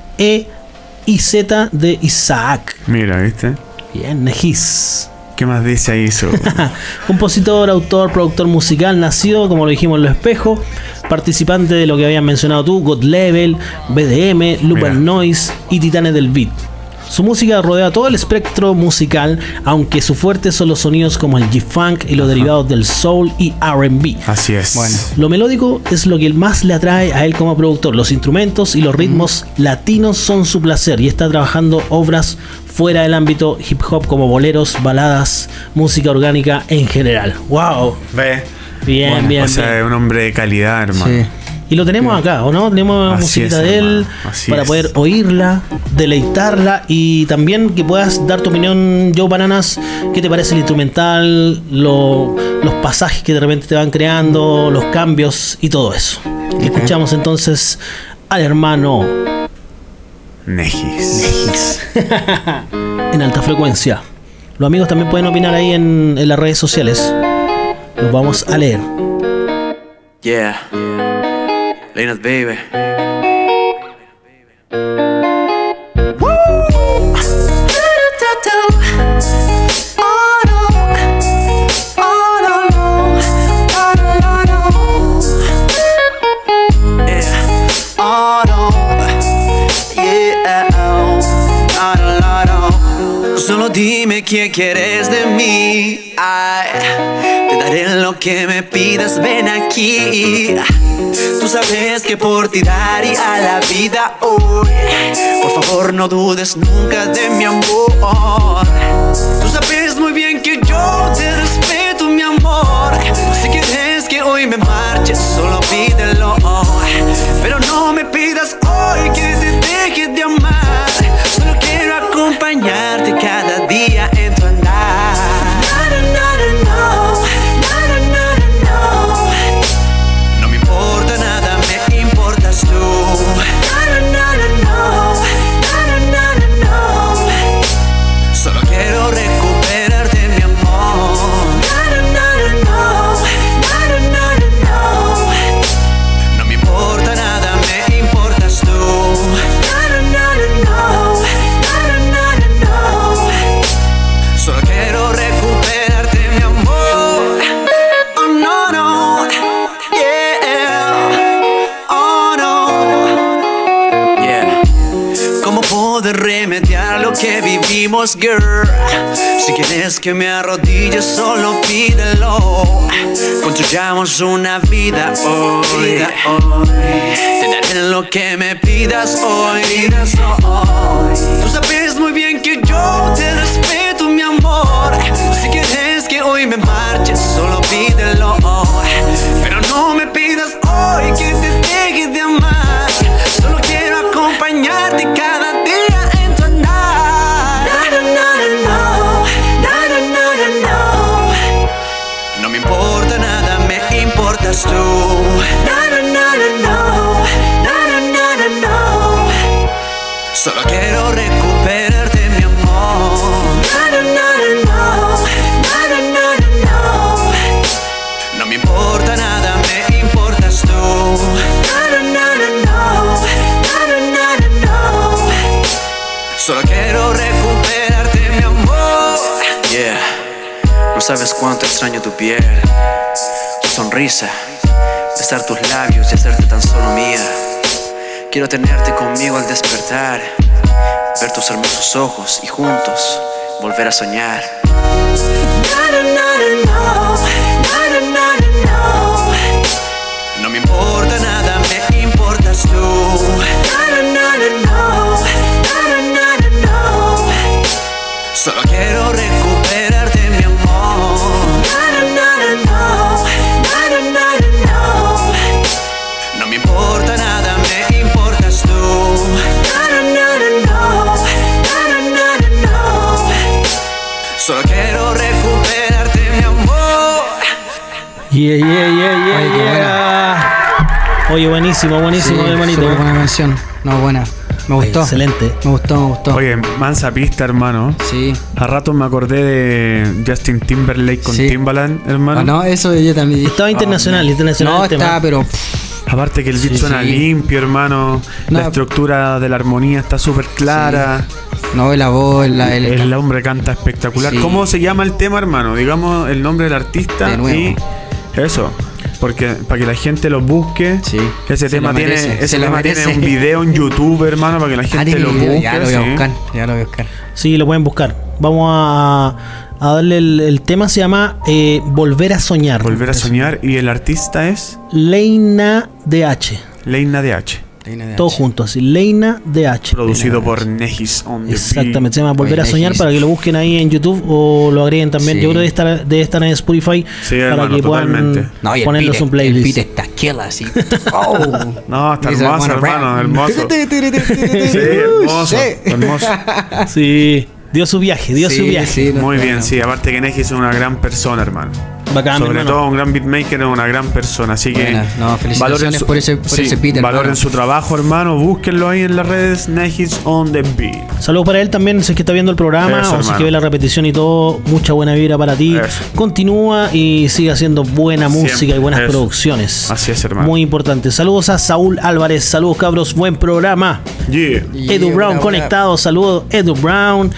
y Z de Isaac. Mira, ¿viste? Bien, Negis. ¿Qué más dice ahí eso? Compositor, autor, productor musical, nacido, como lo dijimos en Los Espejos, participante de lo que habían mencionado tú, God Level, BDM, Looper Mira. Noise y Titanes del Beat. Su música rodea todo el espectro musical, aunque su fuerte son los sonidos como el G-Funk y los derivados del soul y R&B. Así es. Bueno. Lo melódico es lo que más le atrae a él como productor. Los instrumentos y los ritmos latinos son su placer y está trabajando obras fuera del ámbito hip hop como boleros, baladas, música orgánica en general. ¡Wow! Ve. Bien, Bueno, bien, O sea, bien. es un hombre de calidad, hermano. Sí. Y lo tenemos acá, ¿o no? Tenemos Así musiquita es, de él hermano. Así para es. poder oírla, deleitarla y también que puedas dar tu opinión, Joe Bananas. ¿Qué te parece el instrumental? Los pasajes que de repente te van creando, los cambios y todo eso. Escuchamos entonces al hermano Negis. en alta frecuencia. Los amigos también pueden opinar ahí en las redes sociales. Los vamos a leer. Yeah. Lena's baby. Solo dime qué quieres de mí. Ay, te daré lo que me pidas, ven aquí. Tú sabes que por ti daría la vida hoy. Por favor no dudes nunca de mi amor. Tú sabes muy bien que yo te respeto, mi amor. Si quieres que hoy me marche, solo pídelo. Pero no me pidas hoy que te deje de amar. Solo quiero acompañarte cada día en tu andar. No me importa nada, me importas tú. Solo quiero recuperarte, mi amor. No me importa nada, me importas tú. Solo quiero recuperarte, mi amor. Oh no, no, yeah. Oh no, yeah. ¿Cómo poder remediar lo que vivimos, girl? Si quieres que me arrodille, solo pídelo. Construyamos una vida hoy. Te daré lo que me pidas hoy. Tú sabes muy bien que yo te respeto, mi amor. Si quieres que hoy me marche, solo pídelo. Pero no me pidas hoy que te deje de amar. Solo quiero acompañarte cada día en tu andar. No me importa nada, me importas tú. Solo quiero recuperarte, mi amor. No me importa nada, me importas tú. Solo quiero recuperarte, mi amor. Yeah. No sabes cuánto extraño tu piel, tu sonrisa, besar tus labios y hacerte tan solo mía. Quiero tenerte conmigo al despertar, ver tus hermosos ojos y juntos volver a soñar. No me importa nada, me importas tú. Solo quiero recuperarte, mi amor. No me importa nada, me importas tú. Solo quiero recuperarte, mi amor. Yeah, yeah, yeah, Oye, qué yeah. Oye, buenísimo, buenísimo, Sí, hermanito. súper buena canción. No, buena. Me gustó. Excelente. Me gustó. Oye, mansa pista, hermano. Sí. A rato me acordé de Justin Timberlake con Sí. Timbaland, hermano. Ah, no, eso yo también. Estaba internacional, internacional. No, el tema. está, pero. Aparte que el beat Sí, suena sí. limpio, hermano. No. La estructura de la armonía está súper clara. No, la voz, El hombre canta espectacular. Sí. ¿Cómo se llama el tema, hermano? Digamos el nombre del artista De nuevo. y eso. Porque para que la gente lo busque. Sí. Ese Se tema lo merece, tiene, se ese lo tema merece. tiene un video en YouTube, hermano, para que la gente lo busque. Ya lo voy a sí. buscar. Ya lo voy a buscar. Sí, lo pueden buscar. Vamos a darle el tema, se llama Volver a Soñar. Volver a soñar. Y el artista es Leina DH. Leina DH. Todo junto, así. Leina DH. Producido por Nejis on the Exactamente, se llama Volver a Oye, Soñar, Nejis. para que lo busquen ahí en YouTube o lo agreguen también. Sí. Yo creo que debe estar en Spotify Sí, para hermano, que puedan totalmente. No, y el ponerlo en beat, un playlist. el beat está kill así. Oh. No, está Dice, hermoso, bueno, hermano, rap. hermoso. Sí, hermoso, hermoso. Sí, dio su viaje, dio su viaje. Sí, no, Muy no, bien, no. sí. Aparte que Nejis es una gran persona, hermano. Bacán, Sobre hermano. todo un gran beatmaker, es una gran persona. Así que Buena. No, felicitaciones por ese beat, hermano. valoren su trabajo, hermano. Búsquenlo ahí en las redes. Nejis on the beat. Saludos para él también, si es que está viendo el programa Eso, o si es hermano. que ve la repetición y todo. Mucha buena vibra para ti. Eso. Continúa y sigue haciendo buena música Siempre, y buenas eso. producciones. Así es, hermano. Muy importante. Saludos a Saúl Álvarez. Saludos, cabros. Buen programa. Yeah. Edu Brown buena, conectado. Saludos, Edu Brown.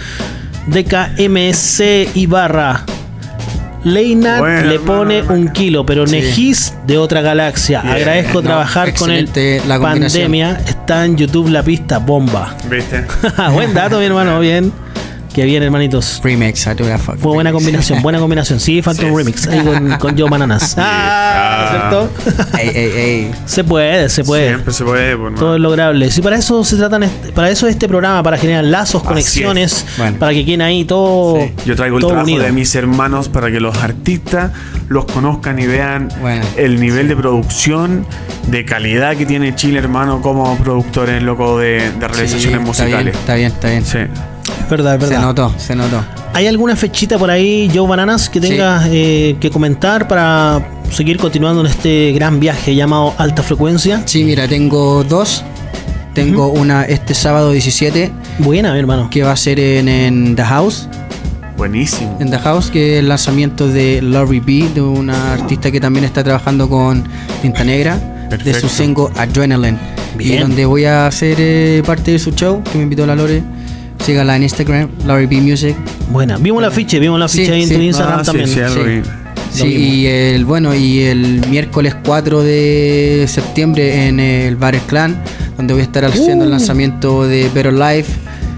DKMC Ibarra. Leina Bueno, le hermano, pone hermano. 1 kilo, pero Sí. Nejis de otra galaxia. Bien. Agradezco No, trabajar con el excelente la combinación. Pandemia. Está en YouTube la pista bomba. ¿Viste? Buen dato, mi hermano, bien. Que bien, hermanitos. Remix, I do that fuck. Fue buena combinación. Sí, falta un remix ahí con Joe Bananas. ¿Cierto? Ey. Se puede. Siempre se puede. Pues, todo es lograble. Sí, para eso este programa, para generar lazos, conexiones, bueno, para que queden ahí todo. Sí. Yo traigo el todo trabajo unido de mis hermanos para que los artistas los conozcan y vean el nivel de producción, de calidad que tiene Chile, hermano, como productores, loco, de realizaciones musicales. Está bien. Sí. Es verdad. Se notó. ¿Hay alguna fechita por ahí, Joe Bananas, que tengas que comentar para seguir continuando en este gran viaje llamado Alta Frecuencia? Sí, mira, tengo dos. Tengo una este sábado 17. Buena, mi hermano. Que va a ser en The House. Buenísimo. En The House, que es el lanzamiento de Lori B, de una artista que también está trabajando con Tinta Negra. Perfecto. De su single Adrenaline. Bien. Y donde voy a hacer parte de su show, que me invitó la Lore. Sígala en Instagram, Lori B Music. Buena. Vimos la ficha ahí en tu Instagram también. Sí, y el miércoles 4 de septiembre en el Bar El Clan, donde voy a estar haciendo el lanzamiento de Better Life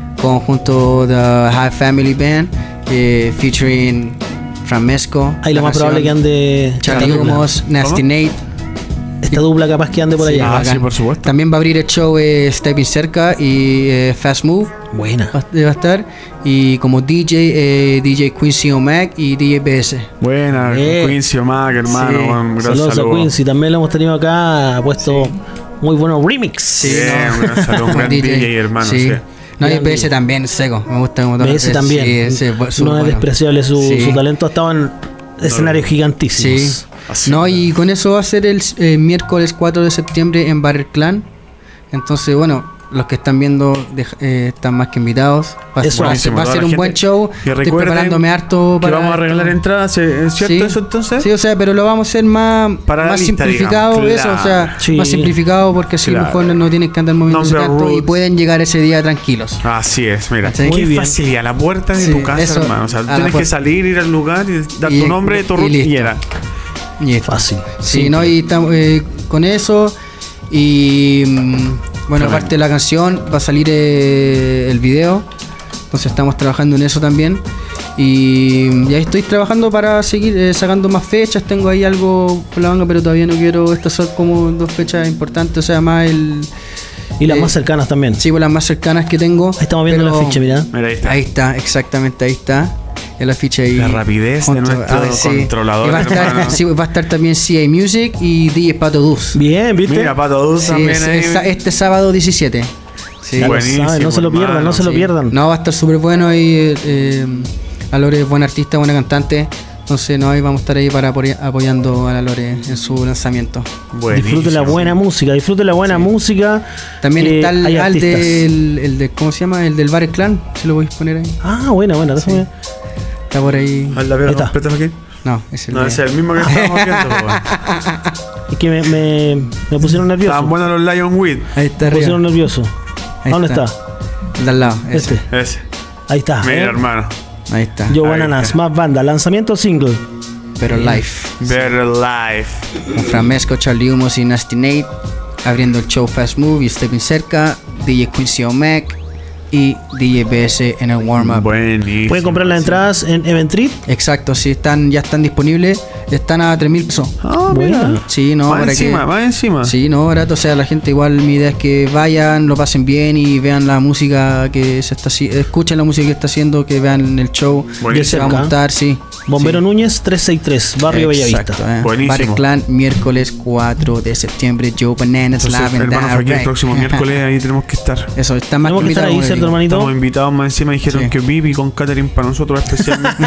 junto The High Family Band, featuring Framesco. Ahí lo más probable que ande Charlie Humos, Nasty Nate. Esta dupla capaz que ande por allá. Sí, por supuesto. También va a abrir el show Stepping Cerca y Fast Move. Buena. Va a estar. Y como DJ, DJ Quincy O'Mac y DJ BS. Buena, Quincy O'Mac, hermano. Sí. Saludos a Quincy. También lo hemos tenido acá. Ha puesto muy buenos remix. Sí, un gran DJ, hermano. Sí. No, y BS también, seco. Me gusta como todo. BS también. Sí, no es despreciable su talento. Ha estado en escenarios gigantísimos. Sí. No, y con eso va a ser el miércoles 4 de septiembre en Bar El Clan. Entonces, bueno, los que están viendo están más que invitados. Va a ser un buen show. Estoy preparándome harto para. Que vamos a arreglar entradas, ¿es cierto eso entonces? Sí, o sea, pero lo vamos a hacer más simplificado, digamos, eso, o sea, más simplificado porque así mejor no tienen que andar moviéndose tanto y pueden llegar ese día tranquilos. Así es, mira. Muy fácil, a la puerta de tu casa, hermano. O sea, tienes que salir, ir al lugar y dar tu nombre, tu root y era. Y es fácil. Sí, ¿no? Y estamos con eso. Y bueno, aparte de la canción, va a salir el video. Entonces estamos trabajando en eso también. Y ya estoy trabajando para seguir sacando más fechas. Tengo ahí algo por la manga, pero todavía no quiero. Estas son como 2 fechas importantes. O sea, más el. Y las más cercanas también. Sí, pues las más cercanas que tengo. Ahí estamos viendo la ficha, mira. Ahí está, exactamente, ahí está. La ficha ahí. La rapidez de nuestro controlador. Va a estar también CA Music y DJ Pato Duz. Bien, ¿viste? Mira, Pato Duz también ahí. Este sábado 17. Sí, buenísimo, no se lo pierdan, no se lo pierdan. No, va a estar súper bueno y la Lore es buena artista, buena cantante. Entonces ahí vamos a estar ahí para apoyando a la Lore en su lanzamiento. Disfrute la buena música. También está el de ¿cómo se llama? El del Bar El Clan, si lo podéis poner ahí. Buena. Sí. Está por ahí. Aquí? No, es el mismo que estábamos viendo. Es que me pusieron nervioso. Estaban buenos los Lion Weed. Ahí está. Me pusieron nervioso. ¿Dónde está? El de al lado. Ese. Ahí está. Mira, hermano. Ahí está. Joe Bananas, más banda, lanzamiento single. Better Life. Con Framesco, Charlie Humos y Nasty Nate. Abriendo el show Fast Move y Stepping Cerca. DJ Quincy O'Mac y DJ BS en el warm-up. Buenísimo. Pueden comprar las entradas en Eventrit. Exacto, sí, ya están disponibles. Están a 3.000 pesos. Bueno. Sí, no, va encima. Sí, no, barato. O sea, la gente igual, mi idea es que vayan, lo pasen bien y vean la música que se está haciendo. Escuchen la música que está haciendo, que vean el show. Que se va a montar, sí. Bombero Núñez 363, Barrio Bellavista. Buenísimo. Bar El Clan, miércoles 4 de septiembre. Joe Bananas, hermano, aquí el próximo miércoles ahí tenemos que estar. Eso, está más que estar ahí, ¿cierto, hermanito? Estamos invitados más encima. Dijeron que Vivi con catering para nosotros especialmente.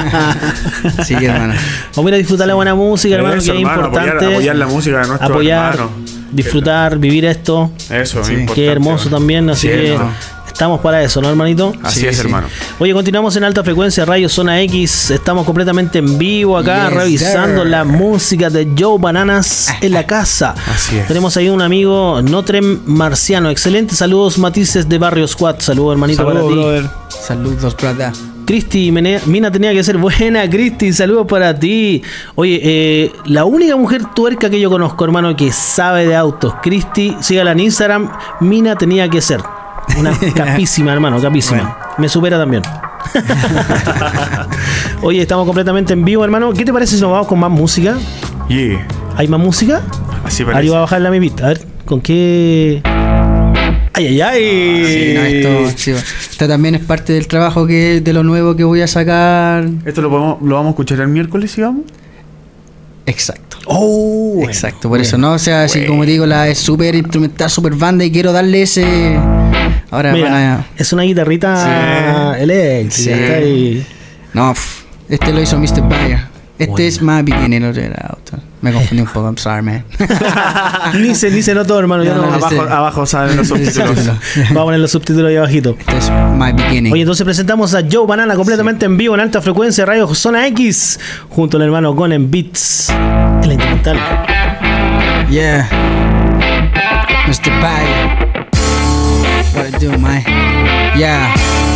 Sí, hermano. Vamos a ir a disfrutar la buena música, hermano, que es importante. Apoyar la música de nuestro hermano. Disfrutar, vivir esto. Eso, sí. Qué hermoso también, así que estamos para eso, ¿no, hermanito? Así es, hermano. Oye, continuamos en Alta Frecuencia Radio Zona X. Estamos completamente en vivo acá, revisando la música de Joe Bananas en la casa. Así es. Tenemos ahí un amigo, Notrem Marciano. Excelente, saludos, Matices de Barrio Squad. Saludos, hermanito, para ti. Brother. Saludos, brother. Cristi, Mina tenía que ser buena. Cristi, saludos para ti. Oye, la única mujer tuerca que yo conozco, hermano, que sabe de autos. Cristi, sígala en Instagram. Mina tenía que ser. Una capísima, hermano, capísima. Bueno. Me supera también. Oye, estamos completamente en vivo, hermano. ¿Qué te parece si nos vamos con más música? Yeah. ¿Hay más música? Así Ahora parece. iba a bajar la mimita. A ver, ¿con qué? ¡Ay, ay, ay! Sí, no, esto también es parte del trabajo de lo nuevo que voy a sacar. ¿Esto lo vamos a escuchar el miércoles, digamos? Exacto. Oh, bueno, Exacto, por eso, ¿no? O sea, así como digo, es súper instrumental, súper banda y quiero darle ese... Ahora Mira, es una guitarrita eléctrica. Sí. Está ahí. No, este lo hizo Mr. Bayer. Este es más beginner, otro era otro. Me confundí un poco, I'm sorry, man. ni se notó, hermano. Yo No, no, no, Abajo salen los subtítulos. Vamos a poner los subtítulos ahí abajito. Este es my beginning. Oye, entonces presentamos a Joe Banana completamente en vivo en alta frecuencia, Radio Zona X, junto al hermano Gonen Beats, en la instrumental. Yeah. Mr. Bayer. What I do, man? Yeah.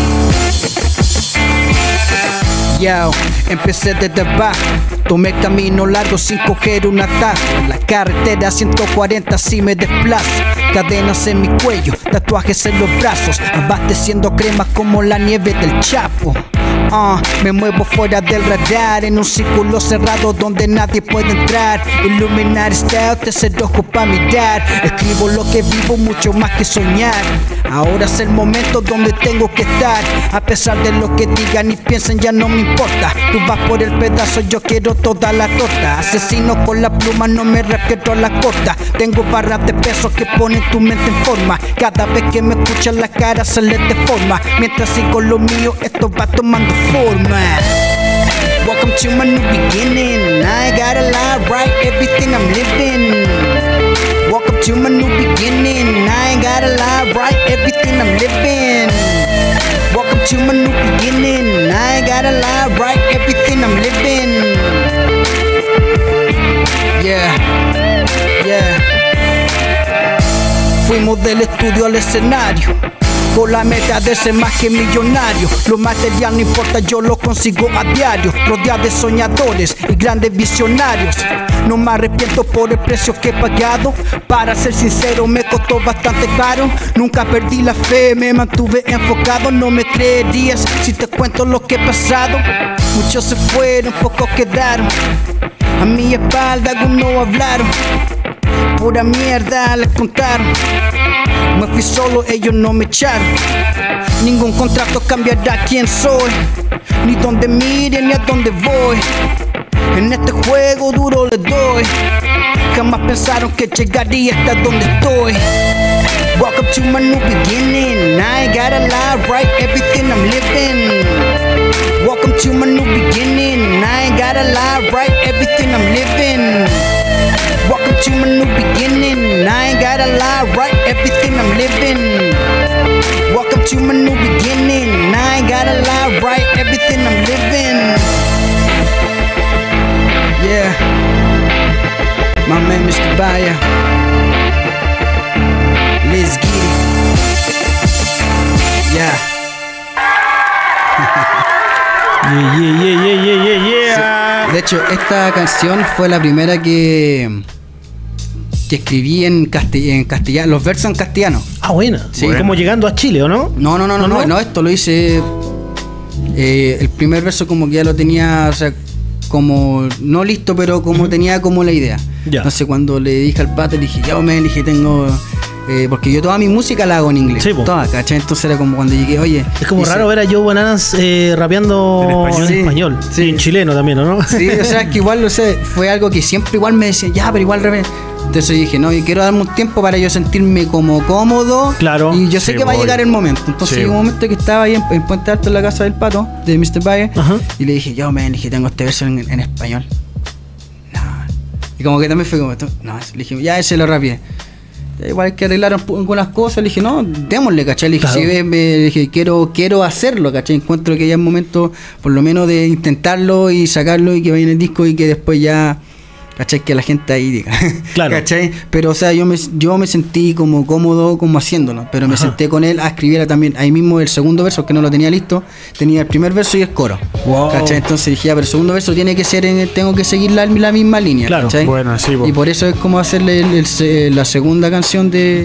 Yo, empecé desde abajo, tomé camino largo sin coger un atajo. En la carretera 140 sí me desplazo. Cadenas en mi cuello, tatuajes en los brazos, abasteciendo cremas como la nieve del Chapo. Me muevo fuera del radar, en un círculo cerrado donde nadie puede entrar. Iluminar style, te cerrojo pa' mirar. Escribo lo que vivo, mucho más que soñar. Ahora es el momento donde tengo que estar. A pesar de lo que digan y piensen, ya no me importa. Tú vas por el pedazo, yo quiero toda la torta. Asesino con la pluma, no me refiero a la corta. Tengo barras de peso que ponen tu mente en forma. Cada vez que me escuchan la cara se les deforma. Mientras sigo lo mío, esto va tomando forma. Welcome to my new beginning. I gotta lie right, everything I'm living. Welcome to my new beginning. I ain't gotta lie right, everything I'm living. Welcome to my new beginning. I ain't gotta lie right, everything I'm living. Yeah, yeah. Fuimos del estudio al escenario, con la meta de ser más que millonario. Lo material no importa, yo lo consigo a diario. Rodeado de soñadores y grandes visionarios. No me arrepiento por el precio que he pagado. Para ser sincero, me costó bastante caro. Nunca perdí la fe, me mantuve enfocado. No me creerías si te cuento lo que he pasado. Muchos se fueron, pocos quedaron. A mi espalda algunos hablaron. Pura mierda les contaron. Me fui solo, ellos no me echaron. Ningún contrato cambiará quién soy, ni dónde mire, ni a dónde voy. En este juego duro les doy. Jamás pensaron que llegaría hasta donde estoy. Welcome to my new beginning. I ain't gotta lie right, everything I'm living. Welcome to my new beginning. I ain't gotta lie right, everything I'm living. Welcome to my new beginning. I ain't gotta lie right, everything I'm living. Welcome to my new beginning. I ain't gotta lie right, everything I'm living. Yeah, my man Mr. Bayer. Let's get it. Yeah. Yeah. De hecho, esta canción fue la primera que escribí en castellano, los versos en castellano. Ah, buena. Sí. Como llegando a Chile, ¿o no? No, esto lo hice. El primer verso como que ya lo tenía, o sea, como no listo, pero como tenía como la idea. Ya. Entonces cuando le dije al pato, le dije, ya me dije, tengo... porque yo toda mi música la hago en inglés. Sí, po. Toda, ¿cachai? Entonces era como cuando llegué, oye... Es como raro ver a Joe Bananas rapeando en español. Sí. Y en chileno también, ¿o no? Sí, o sea, es que igual, o sea, fue algo que siempre igual me decían, ya, pero igual revés. Entonces dije, no, yo quiero darme un tiempo para yo sentirme como cómodo. Claro. Y yo sé Sí, que va a voy. llegar el momento. Entonces Sí. llegó un momento que estaba ahí en Puente Alto, en la casa del pato, de Mr. Bayer. Ajá. Y le dije, yo, man, dije, tengo este verso en español. No. Y como que también fue como, no, le dije, ya ese lo rapié. Igual hay que arreglar algunas cosas, le dije, no, démosle, ¿cachai? Le dije, Claro. sí, le dije, quiero hacerlo, ¿cachai? Encuentro que ya es momento, por lo menos, de intentarlo y sacarlo y que vaya en el disco y que después ya, ¿cachai? Que la gente ahí diga. Claro. ¿Cachai? Pero, o sea, yo me sentí como cómodo como haciéndolo, pero me Ajá. senté con él a escribir también, ahí mismo el segundo verso, que no lo tenía listo, tenía el primer verso y el coro. Wow. ¿Cachai? Entonces dije, ya, pero el segundo verso tiene que ser, tengo que seguir la misma línea. Claro. ¿cachai? Bueno, sí, po. Y por eso es como hacerle la segunda canción de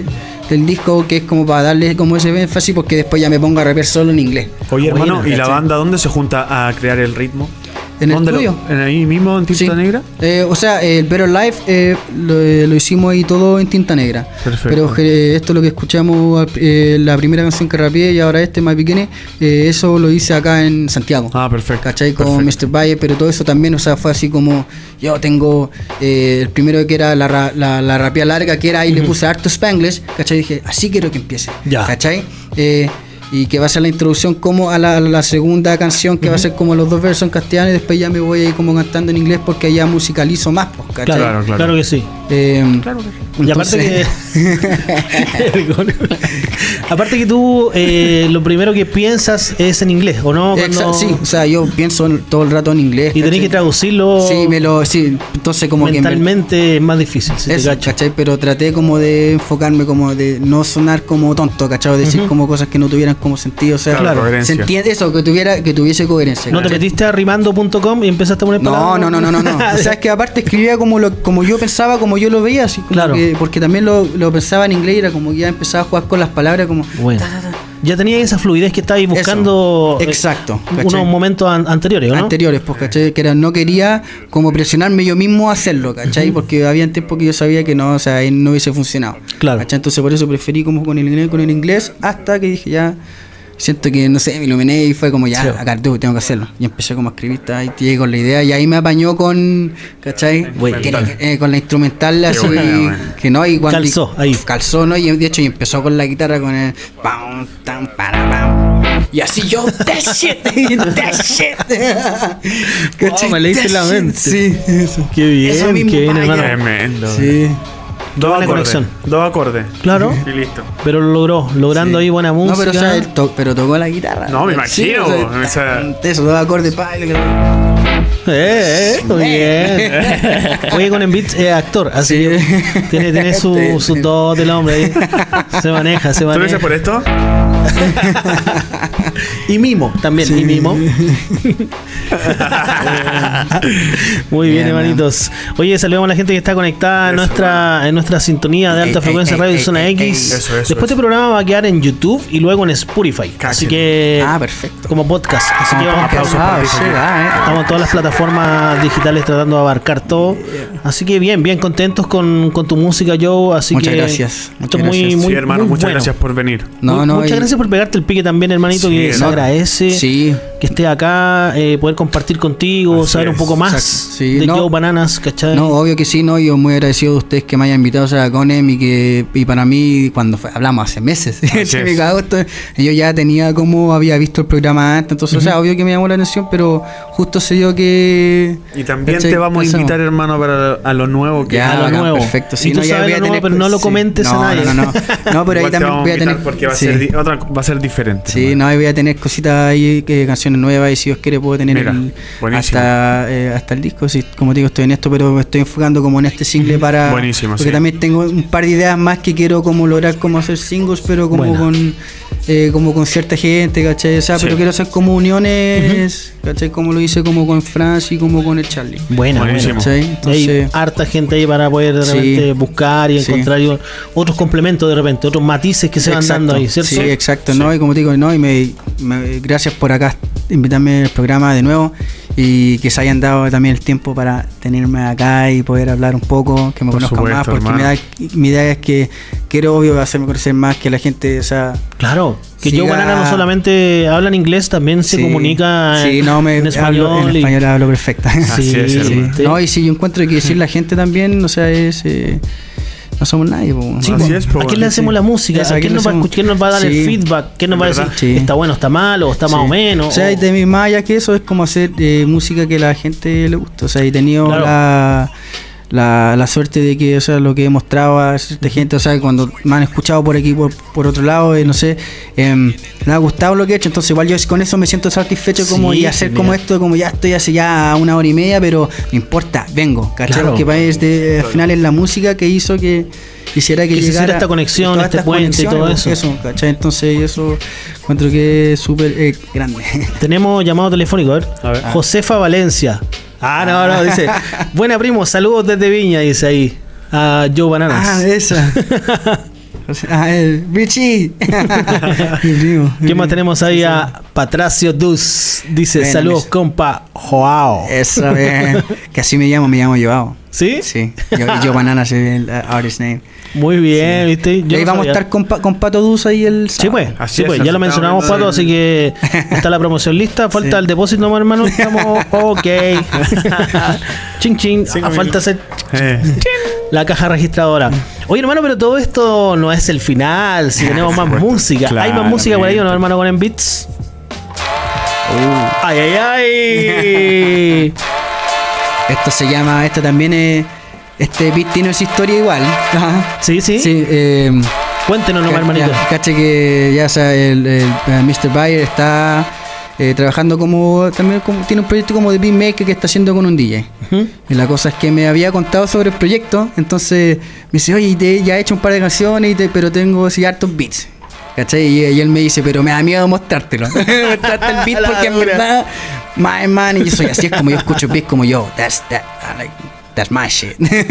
del disco, que es como para darle como ese énfasis, porque después ya me pongo a rapear solo en inglés. Oye, hermano, Buena, ¿y la ¿cachai? banda dónde se junta a crear el ritmo? ¿En el ¿Dónde estudio? ¿En ahí mismo, en Tinta Sí. Negra? O sea, el Better Life lo hicimos ahí todo en tinta negra. Perfecto. Pero esto lo que escuchamos, la primera canción que rapeé y ahora My Beginning, eso lo hice acá en Santiago. Ah, perfecto. ¿Cachai? Con perfecto. Mr. Valle, pero todo eso también, o sea, fue así como yo tengo el primero que era la rapea larga, que era ahí le puse harto Spanglish, ¿cachai? Dije, así quiero que empiece. Ya. ¿Cachai? Y que va a ser la introducción como a la segunda canción, que va a ser como los dos versos en castellano, y después ya me voy a ir como cantando en inglés porque allá musicalizo más, pues, ¿cachai? Claro, Claro. claro que sí. Claro. Y aparte aparte que tú lo primero que piensas es en inglés, ¿o no? Sí, o sea, yo pienso todo el rato en inglés. Y tenés ¿cachai? que traducirlo Sí, entonces como que mentalmente es más difícil, si te eso, cacho. ¿cachai? Pero traté como de enfocarme, como de no sonar como tonto, ¿cachai? Decir como cosas que no tuvieran como sentido, o sea, Claro, se coherencia. entiende eso, que tuviese coherencia. ¿No te ¿cachai? metiste a rimando.com y empezaste a poner No. O sea, es que aparte escribía como yo pensaba, como yo lo veía, así como Claro. porque también lo pensaba en inglés y era como que ya empezaba a jugar con las palabras como Bueno. Ya tenías esa fluidez que estabais buscando exacto, unos ¿cachai? momentos anteriores, ¿o ¿no? anteriores, pues, ¿cachai? Que no quería como presionarme yo mismo a hacerlo, ¿cachai? Porque había tiempo que yo sabía que no, o sea, ahí no hubiese funcionado. Claro. ¿Cachai? Entonces por eso preferí como con el inglés, hasta que dije ya, siento que, no sé, me iluminé y fue como ya, Sí. acá tengo que hacerlo. Y empecé como a escribir, ahí llegué con la idea y ahí me apañó con, ¿cachai? Bueno. Con la instrumental así, buena, buena. que no, y cuando Calzó, ahí. calzó, ¿no? Y de hecho y empezó con la guitarra con el pam, tam, para, pam. Y así yo, that shit, that shit. ¿Cachai? me leíste That la shit. mente. Sí, eso. Qué bien, Eso mismo, qué bien, vaya. hermano. Tremendo. Sí. Dos Buena acordes. conexión. Dos acordes. Claro. Y listo. Pero lo logró, logrando Sí. ahí buena música. No, pero, o sea, pero tocó la guitarra. No, me imagino, Sí, o sea, eso, dos acordes, pa, y lo que- Muy bien. Oye, con Enbeats es actor, así Sí. que tiene su todo del hombre ahí. Se maneja, se ¿Tú lo maneja. dices por esto? Y mimo también, y mimo. Muy bien, Bien, hermanitos. Oye, saludamos a la gente que está conectada en nuestra sintonía de alta frecuencia Radio Zona X. Eso, Después este programa va a quedar en YouTube y luego en Spotify. Así Cachen. que Perfecto. como podcast. Así que vamos a podcast. Estamos en todas las plataformas digitales tratando de abarcar todo. Así que bien contentos con tu música, Joe. Así Muchas que gracias, esto muchas muy, gracias. muy, Sí, hermano, muy muchas bueno. gracias por venir. Muchas gracias por pegarte el pique también, hermanito, Sí, que se no, agradece sí. que estés acá, poder compartir contigo, Así saber un es, poco más exacto. Sí, de no. Joe Bananas, ¿cachai? No, obvio que sí, no, yo muy agradecido de ustedes que me hayan invitado, o sea, con Em, y para mí, cuando hablamos hace meses, Así me es. cago esto, yo ya tenía como, había visto el programa antes, entonces, o sea, obvio que me llamó la atención, pero justo se dio que... Y también ¿cachai? te vamos a Pensamos. invitar, hermano, para a lo nuevo que Ya, a lo bacán, nuevo. perfecto. Y Sí, tú no, ya sabes voy lo a nuevo, tener, pero no lo sí. comentes a No, nadie. No, pero ahí igual te también vamos voy a a tener... invitar porque va a sí. ser va a ser diferente. Sí, hermano. no, y voy a tener cositas ahí, canciones nuevas, y si Dios quiere puedo tener Mira, buenísimo. hasta el disco. Sí, como te digo, estoy en esto, pero me estoy enfocando como en este single para... Buenísimo, porque sí. también tengo un par de ideas más que quiero como lograr como hacer singles, pero como Buena. como con cierta gente, ¿cachai? O sea, Sí. pero quiero hacer como uniones, ¿cachai? Como lo hice como con Franz y como con el Charlie. Buena, Buenísimo. buena. ¿Cachai? Hay Entonces... harta gente ahí para poder de Sí. repente buscar y Sí. encontrar otros complementos de repente, otros matices que se van Exacto. dando ahí, ¿cierto? Sí, exacto, ¿no? Y como te digo, no, y gracias por acá invitarme al programa de nuevo y que se hayan dado también el tiempo para tenerme acá y poder hablar un poco, que me Por conozcan supuesto, más, porque hermano. mi idea es que quiero, obvio, hacerme conocer más, que la gente, o sea... Claro, que Siga- Joe Banana no solamente habla en inglés, también se sí, comunica sí, no, en español. hablo, en y- español hablo perfecta. Así es, Sí, hermano. sí. No, y si yo encuentro que decir la gente también, o sea, es... no somos nadie, po. Sí, Así po. es, po, ¿A quién le hacemos sí. la música? Eso, ¿A quién nos va a escuchar? ¿Quién nos va a dar el Sí. feedback? ¿Quién nos va a decir ¿Verdad? Sí. está bueno, está malo, o está más o menos? O sea, y de mi más allá que eso es como hacer música que a la gente le gusta. O sea, he tenido Claro. la suerte de que, o sea, lo que he mostrado a cierta gente, o sea, cuando me han escuchado por aquí, por otro lado, no sé, me ha gustado lo que he hecho. Entonces, igual yo con eso me siento satisfecho como Sí, y hacer sí, como mira. esto, como ya estoy hace ya 1 hora y media, pero no importa, vengo, ¿cachai? Claro. Porque al final es la música que hizo que hiciera que Que se llegara hiciera esta conexión, todas este estas puente y todo conexiones, eso. ¿cachai? Entonces, eso encuentro que es súper grande. Tenemos llamado telefónico, a ver. A ver. Josefa Valencia. No, dice. Buena primo, saludos desde Viña, dice ahí. A Joe Bananas. esa. Richie. Mi primo. ¿Qué más tenemos ahí? A Patracio Dus. Dice, Bueno, saludos, compa Joao. Eso, que así me llamo Joao. ¿Sí? Sí, yo Banana es el artist name. Muy bien, ¿viste? Y ahí no vamos a sabía. estar con Pato Dus ahí el Sí, pues, Así sí, es, pues, ya lo aceptamos mencionamos, el- Pato, así que está la promoción lista. Falta Sí. el depósito, ¿no, hermano? Estamos ok. Ching, ching. Falta hacer la caja registradora. Oye, hermano, pero todo esto no es el final. Si tenemos más música. ¿Hay más música por ahí o no, hermano, con Beats? ¡Ay, ay, ay! Esto también es. Este beat tiene esa historia igual. Ajá. Sí, sí. Sí, Cuéntenos nomás, hermanito. Caché que ya, o sea, el Mr. Bayer está trabajando también tiene un proyecto como de beatmaker que está haciendo con un DJ. Ujú. Y la cosa es que me había contado sobre el proyecto, entonces me dice, oye, ya he hecho un par de canciones, pero tengo así hartos beats. ¿Cachai? Y él me dice, pero me da miedo mostrártelo. Mostrarte el beat porque en verdad, my man, y yo soy así, es como yo escucho beats como yo, that's my shit.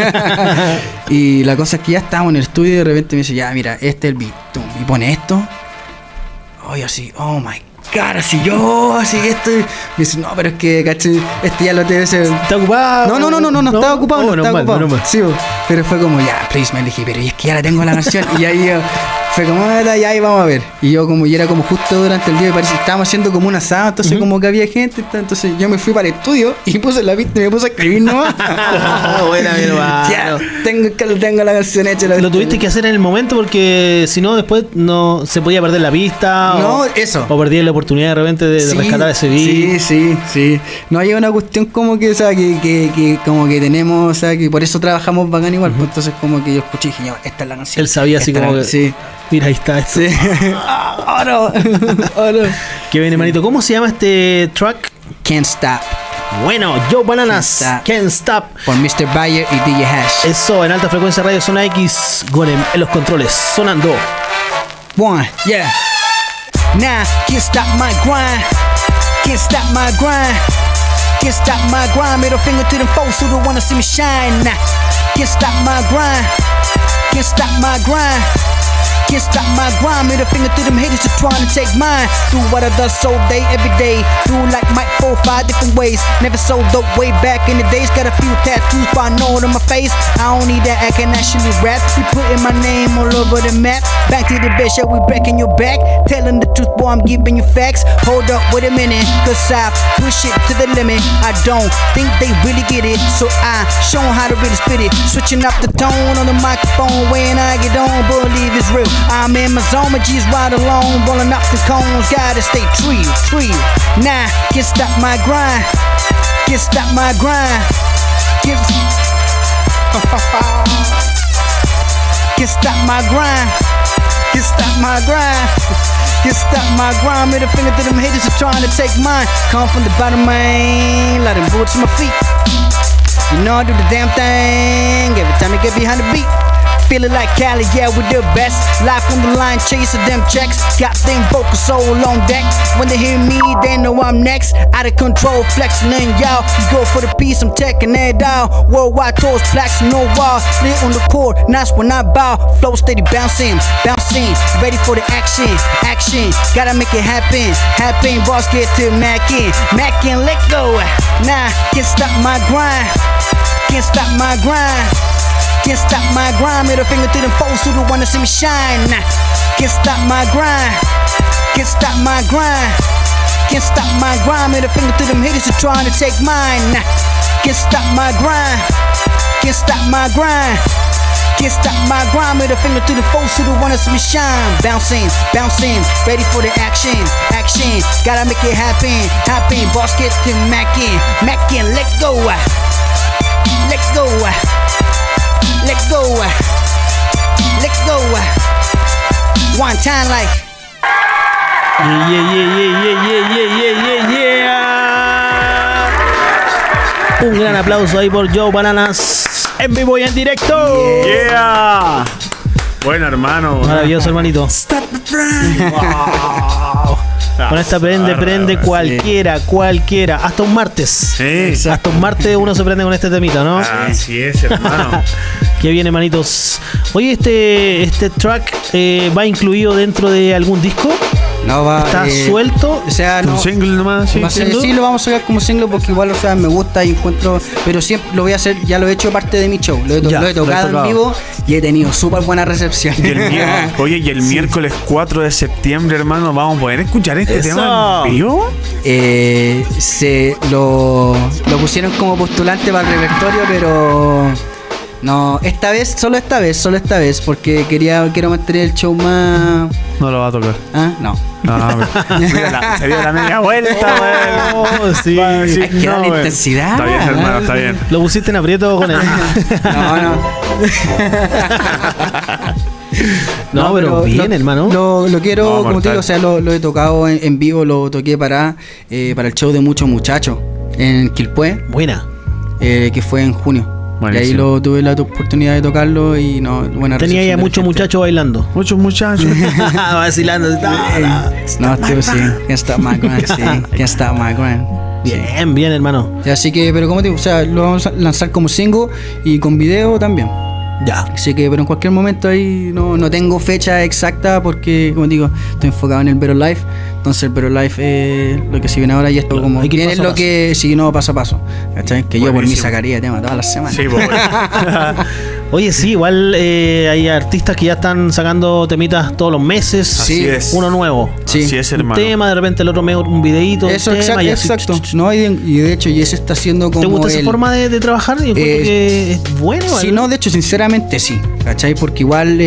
Y la cosa es que ya estábamos en el estudio y de repente me dice, ya, mira, este es el beat. Tum, y pone esto. Oye, así, oh my god, así yo, así que esto. Me dice, no, pero es que, ¿cachai? Este ya lo debe ser. ¿Está ocupado? No, estaba ocupado, Oh, no estaba ocupado. menos mal. Sí, pero fue como, ya, please, me dije, pero y es que ya la tengo la canción. Y ahí fue como, ya ahí vamos a ver. Y yo como, y era como justo durante el día, me parece que estábamos haciendo como un asado, entonces como que había gente, entonces yo me fui para el estudio y puse la pista y me puse a escribir nomás. Buena, mi hermano. Ya, tengo la canción hecha. Lo tuviste que hacer en el momento porque si no después no se podía perder la pista No, o, eso. o perdías la oportunidad de repente de Sí, rescatar ese beat. Sí. No hay una cuestión como que, o sea, que como que tenemos, o sea, que por eso trabajamos bacán igual. Pues entonces como que yo escuché y dije, no, esta es la canción. Él sabía así Esta como la- que, Sí. mira, ahí está esto. Sí. Oh no. Oh no. Qué bien, hermanito. ¿Cómo se llama este track? Can't Stop. Bueno, Joe Bananas, Can't Stop. Can't Stop. Por Mr. Bayer y DJ Hash. Eso, en alta frecuencia radio Zona X, Gonem en los controles, sonando. One, yeah. Nah, can't stop my grind. Can't stop my grind. Can't stop my grind. Middle finger to them folks who don't wanna see me shine. Nah, can't stop my grind. Can't stop my grind. Can't stop my grind. Middle finger to them haters who trying to take mine. Do what I do so day, every day. Do like Mike 4 or 5 different ways. Never sold dope way back in the days. Got a few tattoos, but I know it on my face. I don't need that, I can actually rap. We putting my name all over the map. Back to the bitch, yeah, we breaking your back. Telling the truth, boy, I'm giving you facts. Hold up, wait a minute, cause I push it to the limit. I don't think they really get it, so I show 'em how to really spit it. Switching up the tone on the microphone when I get on, believe it's real. I'm in my zone, my G's right alone, rolling up the cones, gotta stay true. Nah, can't stop my grind. Can't stop my grind. Can't stop my grind. Can't stop my grind. Can't stop my grind. Middle finger to them haters who trying to take mine. Come from the bottom, man. Let them bullets to my feet. You know I do the damn thing every time I get behind the beat. Feeling like Cali, yeah, we the best. Life on the line, chasing them checks. Got them vocal soul on deck. When they hear me, they know I'm next. Out of control, flexing in y'all. You go for the piece, I'm taking it out. Worldwide tours, plaques, no wall. Lit on the court, nice when I bow. Flow steady, bouncing, ready for the action. Gotta make it happen. Boss get to Mackin, let go. Nah, can't stop my grind. Can't stop my grind. Can't stop my grind. Middle finger to them folks who don't wanna see me shine. Nah, can't stop my grind. Can't stop my grind. Can't stop my grind. Middle finger to them haters who trying to take mine. Nah, can't stop my grind. Can't stop my grind. Can't stop my grind. Middle finger to the folks who don't wanna see me shine. Bouncing, ready for the action. Gotta make it happen. Boss get to Mackin, let go. Let go. Let go. Let go. One time like. Yeah. Un gran aplauso ahí por Joe Bananas en vivo y en directo. Yeah. Bueno, hermano. Maravilloso, hermanito. Stop the front. Wow. Con esta prende cualquiera. Hasta un martes. Hasta un martes uno se prende con este temita, ¿no? Así es, hermano. Qué bien, hermanitos. Oye, este track va incluido dentro de algún disco. No va. ¿Está suelto? O sea, no. Un single nomás, sí. Sí, lo vamos a sacar como single porque igual, o sea, me gusta y encuentro. Pero siempre lo voy a hacer, ya lo he hecho parte de mi show. Lo he tocado en vivo y he tenido súper buena recepción. Y el miércoles 4 de septiembre, hermano, vamos a poder escuchar este tema en vivo. Lo pusieron como postulante para el repertorio, pero. No, solo esta vez, porque quiero mantener el show más. No lo va a tocar. No. Se dio la media vuelta, güey. Sí. Hay que darle intensidad. Está bien, hermano, está bien. Lo pusiste en aprieto con él. No, pero bien, hermano. Lo quiero, como te digo, o sea, lo he tocado en vivo, lo toqué para el show de Muchos Muchachos en Quilpué. Buena. Que fue en junio. Buenísimo. Y ahí tuve la oportunidad de tocarlo y buena tenía ya muchos muchachos bailando. Muchos muchachos. Vacilando. No, tío, sí. Can't stop my grind, sí. Can't stop my grind. Bien, hermano. Así que, pero como te digo, o sea, lo vamos a lanzar como single y con video también. Ya. Así que, pero en cualquier momento ahí no tengo fecha exacta porque, como digo, estoy enfocado en el Better Life. Entonces el Better Life lo que se viene ahora y esto como viene es lo que si no paso a paso. ¿Cachai? Que yo por mí sacaría tema todas las semanas. Sí, pues. Oye, sí, igual hay artistas que ya están sacando temitas todos los meses. Así es. Uno nuevo. Sí. Así es, hermano. Un tema, de repente el otro mes un videíto. Eso, un tema, exacto. No, y de hecho, y ese está haciendo como. ¿Te gusta esa forma de trabajar? Yo encuentro que es bueno. Sí, no, de hecho, sinceramente sí. ¿Cachai? Porque igual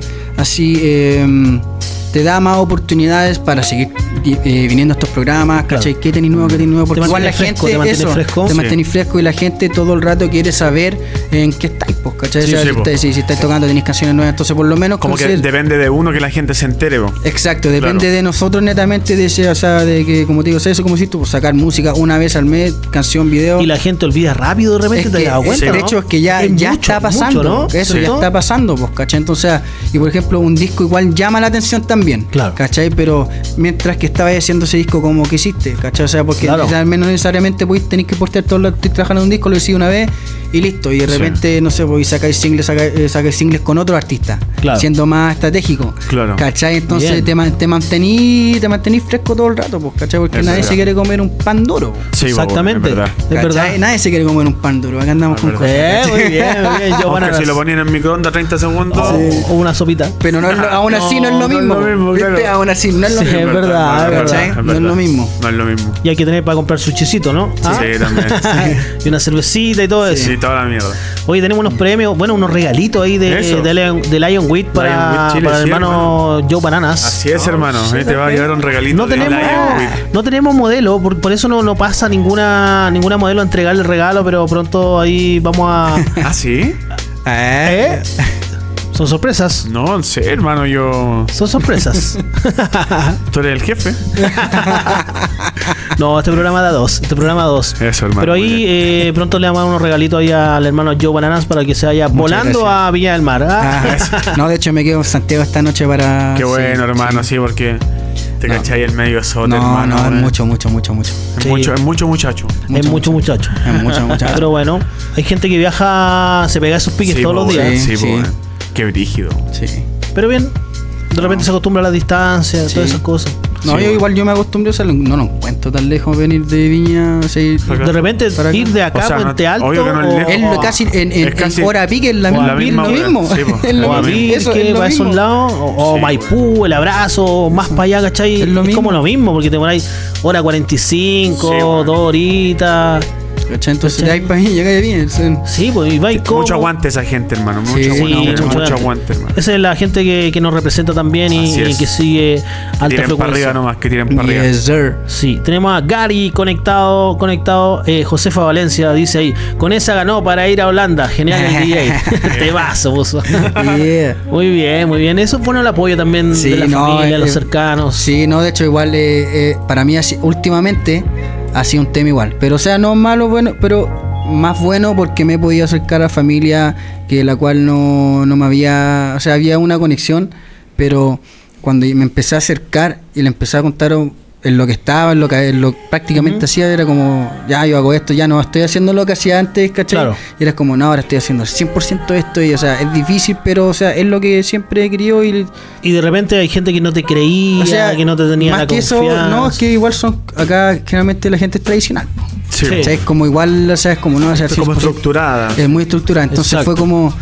así te da más oportunidades para seguir viniendo a estos programas, ¿cachai? Claro. ¿Qué tenéis nuevo? Porque igual la gente te mantiene fresco y la gente todo el rato quiere saber en qué estáis, pues, ¿cachai? Sí, o sea, si estáis tocando, tenéis canciones nuevas, entonces por lo menos como que depende de uno que la gente se entere, po. Exacto, depende de nosotros netamente de ese, o sea, de que, como te digo, o sea, eso como si tú, pues, sacar música una vez al mes, canción, video. Y la gente olvida rápido de repente, te das cuenta, de hecho es que ya está pasando, ¿no? Eso ya está pasando, pues, ¿cachai? Entonces, y por ejemplo, un disco igual llama la atención también, claro, ¿cachai? Pero mientras que estabas haciendo ese disco, como que hiciste, ¿cachai? O sea, porque al menos necesariamente tenés que postear todo estoy trabajando en un disco, lo hice una vez y listo, y de repente, no sé, pues sacáis singles con otro artista, claro, siendo más estratégico, claro, ¿cachai? Entonces te mantení fresco todo el rato, pues, ¿cachai? Porque nadie se quiere comer un pan duro. Sí, exactamente, es verdad. Nadie se quiere comer un pan duro, acá andamos con cosas. Muy bien. Aunque si lo ponían en microondas 30 segundos o una sopita. Pero aún así no es lo mismo. Aún así no es lo mismo. Es verdad. No es lo mismo. No es lo mismo. Y hay que tener para comprar su chisito, ¿no? Sí, también. Y una cervecita y todo eso. Sí, toda la mierda. Oye, tenemos unos premios, bueno, unos regalitos ahí de Lion Wheat para el hermano Joe Bananas. Así es, hermano. Ahí te va a llevar un regalito. No tenemos modelo, por eso no pasa ninguna modelo a entregarle el regalo, pero pronto ahí vamos a... ¿Ah, sí? Son sorpresas. No sé, hermano, yo... Son sorpresas. ¿Tú eres el jefe? No, este programa da dos. Eso, hermano. Pero ahí pronto le vamos a dar unos regalitos ahí al hermano Joe Bananas para que se vaya volando a Viña del Mar. No, de hecho me quedo en Santiago esta noche para... Qué bueno, hermano, sí, porque... Te cachai el medio sote, hermano. No, es mucho. Es mucho muchacho. Es mucho muchacho. Pero bueno, hay gente que viaja, se pega esos piques todos los días. Sí. Qué brígido. Sí. Pero bien, de repente se acostumbra a la distancia, todas esas cosas. No, yo me acostumbré, o sea, no lo encuentro tan lejos venir de Viña, o sea, de repente ir de acá a Puente Alto, es casi en hora pique es lo mismo. Que va a esos lados, o Maipú, El Abrazo, más para allá, ¿cachai? Es como lo mismo, porque te ponéis hora 45, 2 horitas. Entonces de ahí para ahí llegáis bien. Sí, pues y vais como... Mucho aguante esa gente, hermano. Mucho aguante, hermano. Esa es la gente que nos representa también y que sigue alta frecuencia. Para arriba nomás, que tiren para arriba. Yes, sir. Sí, tenemos a Gary conectado. Josefa Valencia dice ahí: con esa ganó para ir a Holanda. Genial el DJ. Te vas, puso. Yeah. Muy bien. Eso es bueno el apoyo también de la familia, los cercanos. Sí, no, de hecho, igual para mí últimamente ha sido un tema igual, pero o sea, no malo, bueno, pero más bueno porque me he podido acercar a familia que la cual no me había, o sea, había una conexión, pero cuando me empecé a acercar y le empecé a contar en lo que estaba, en lo prácticamente hacía, era como, ya yo hago esto, ya no estoy haciendo lo que hacía antes, ¿cachai? Claro. Y era como, no, ahora estoy haciendo 100% esto, y o sea, es difícil, pero o sea, es lo que siempre he querido. Y de repente hay gente que no te creía, o sea, que no te tenía más la que confianza. eso, no, es que igual son, acá generalmente la gente es tradicional. Sí. Sí. O sea, es como igual, o sea, es como, no, o sea, Es como 100%, estructurada. es muy estructurada. Entonces Exacto. fue como,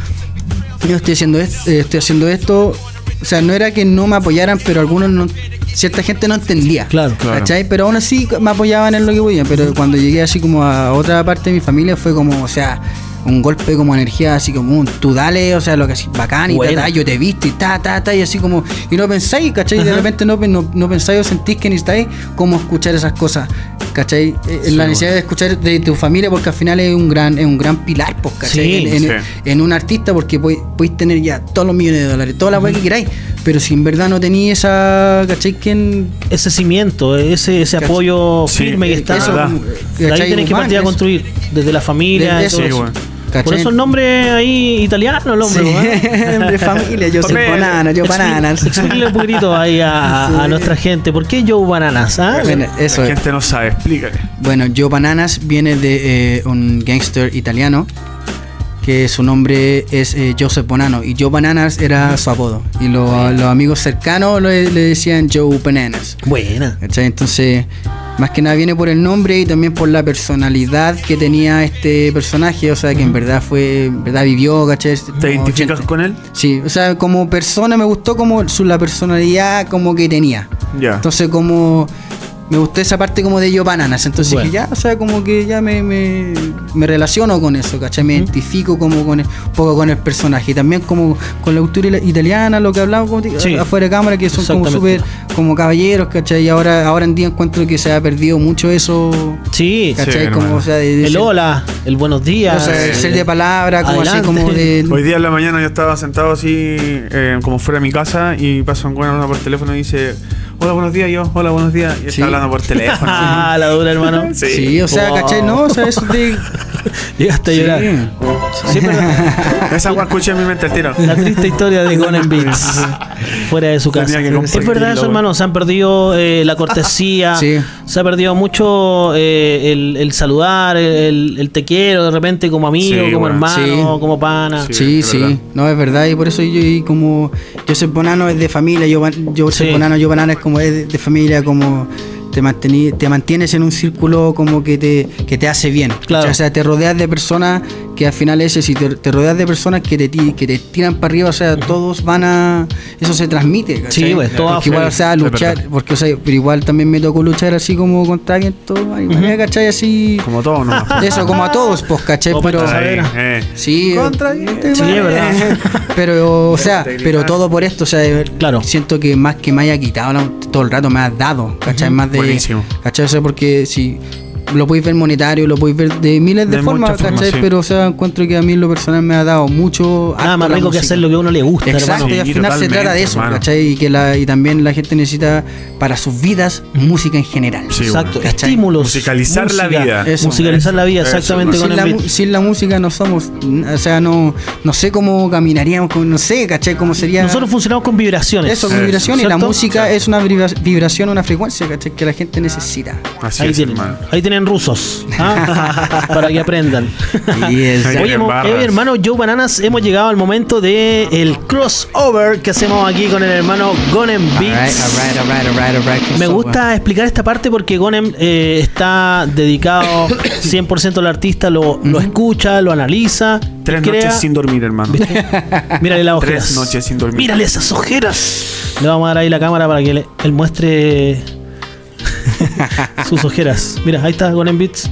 yo estoy haciendo esto. O sea, no era que no me apoyaran, pero algunos no, cierta gente no entendía. Claro. ¿Cachai? Pero aún así me apoyaban en lo que podían. Pero cuando llegué así como a otra parte de mi familia fue como, o sea, un golpe como energía, así como tú dale, o sea, lo que así, bacán, y Buena. yo te he visto, y y así como, y no pensáis, ¿cachai? Y de repente no pensáis o sentís que necesitáis como escuchar esas cosas, ¿cachai? La necesidad de escuchar de tu familia, porque al final es un gran pilar, pues, ¿cachai? Sí, en un artista, porque podéis tener ya todos los millones de dólares, toda la weá que queráis, pero si en verdad no tenéis esa, ¿cachai? Ese cimiento, ese apoyo Sí, firme que está. eso, De ahí ¿cachai? tenés que Humano, partir a eso. construir, desde la familia. De y todo eso, eso. bueno. Por ¿cachai? eso el nombre ahí italiano, el hombre. ¿no? De familia, yo soy Familia. banana, yo bananas. Explíquele un poquito ahí a nuestra gente. ¿Por qué Joe Bananas? ¿Ah? Bueno, eso La es. gente no sabe, explícale. Bueno, Joe Bananas viene de un gángster italiano que su nombre es Joseph Bonanno, y Joe Bananas era su apodo, y los amigos cercanos le decían Joe Bananas, Buena. ¿cachai? Entonces, más que nada viene por el nombre y también por la personalidad que tenía este personaje, o sea, que en verdad vivió, ¿cachai? ¿Te identificas con él? Sí, o sea, como persona me gustó como la personalidad como que tenía. Ya. Entonces como me gustó esa parte como de Yo Bananas. Entonces Bueno. dije, ya, o sea, como que ya me relaciono con eso, ¿cachai? Me identifico como con un poco con el personaje. Y también como con la cultura italiana, lo que hablamos como Sí. afuera de cámara, que son como súper Exactamente. como caballeros, ¿cachai? Y ahora en día encuentro que se ha perdido mucho eso, Sí. ¿cachai? Sí, Como, hermano. o sea, de El ser- hola, el buenos días. o sea, Sí. ser de palabra, como Adelante. así como de... Hoy día en la mañana yo estaba sentado así, como fuera de mi casa, y pasa un güey por teléfono y dice, hola, buenos días, yo, hola, buenos días, y Sí. está hablando por teléfono. Ah, la dura, hermano. Sí, o sea, Oh. ¿cachai? No, o sea, eso de... Llegaste a llorar. Sí, pero Esa güey escuché en mi mente al tiro. la triste historia de Gone Beats fuera de su casa. Tenía que Es compartirlo, verdad eso, güey. hermano. Se han perdido la cortesía. Sí. Se ha perdido mucho el saludar, el te quiero de repente como amigo, Sí, como bueno. hermano, Sí. como pana. Sí. Sí, es sí, verdad. no, es verdad, y por eso yo y como Joseph Bonanno es de familia, Joseph Sí. Bonanno, Joe Bananas como es de familia, como te mantienes en un círculo como que te hace bien. Claro. O sea, te rodeas de personas que al final si te rodeas de personas que te tiran para arriba, o sea, todos van a... Eso se transmite, ¿cachai? Sí, pues, todo porque igual, va o sea, es luchar, verdad. porque, o sea, pero igual también me tocó luchar así como contra alguien, todo, ¿cachai? Así... Como todo, ¿no? Eso, como a todos, pues, ¿cachai? Como Pero... para Ahí, saber. Sí, Contra Sí, es verdad. pero, o sea, pero todo por esto, o sea, Claro. siento que más que me haya quitado todo el rato me has dado, ¿cachai? Más de, Buenísimo. ¿cachai? O sea, porque si lo podéis ver monetario, lo podéis ver de miles de De formas, muchas formas, ¿cachai? sí. Pero, o sea, encuentro que a mí en lo personal me ha dado mucho. Nada harto más la rico que música. hacer lo que a uno le gusta, Exacto, hermano. y al Sí, final se trata de totalmente, eso, hermano. ¿cachai? Y también la gente necesita para sus vidas música en general. Sí, Exacto, bueno. ¿cachai? estímulos. Musicalizar la vida. Eso. Musicalizar la vida, Eso. exactamente. Sin Con la, el mu- beat. sin la música no somos, o sea, no sé cómo caminaríamos, no sé, ¿cachai? Cómo sería... Nosotros funcionamos con vibraciones. Eso, con vibración, y la ¿cierto? música es una vibración, una frecuencia, ¿cachai? Que la gente necesita. Así Ahí es, tienen, hermano. ahí tienen rusos, ¿ah? Para que aprendan. Y es- Ahí Oye, tienen barras. hermano Joe Bananas, hemos llegado al momento de el crossover que hacemos aquí con el hermano Gonem Beats. Alright. Me gusta explicar esta parte porque Gonem está dedicado 100% al artista, lo escucha, lo analiza. 3 crea. noches sin dormir, hermano. Mírale las 3 ojeras. noches sin dormir. Mírale esas ojeras. Le vamos a dar ahí la cámara para que él muestre sus ojeras. Mira, ahí está Gonem Beats.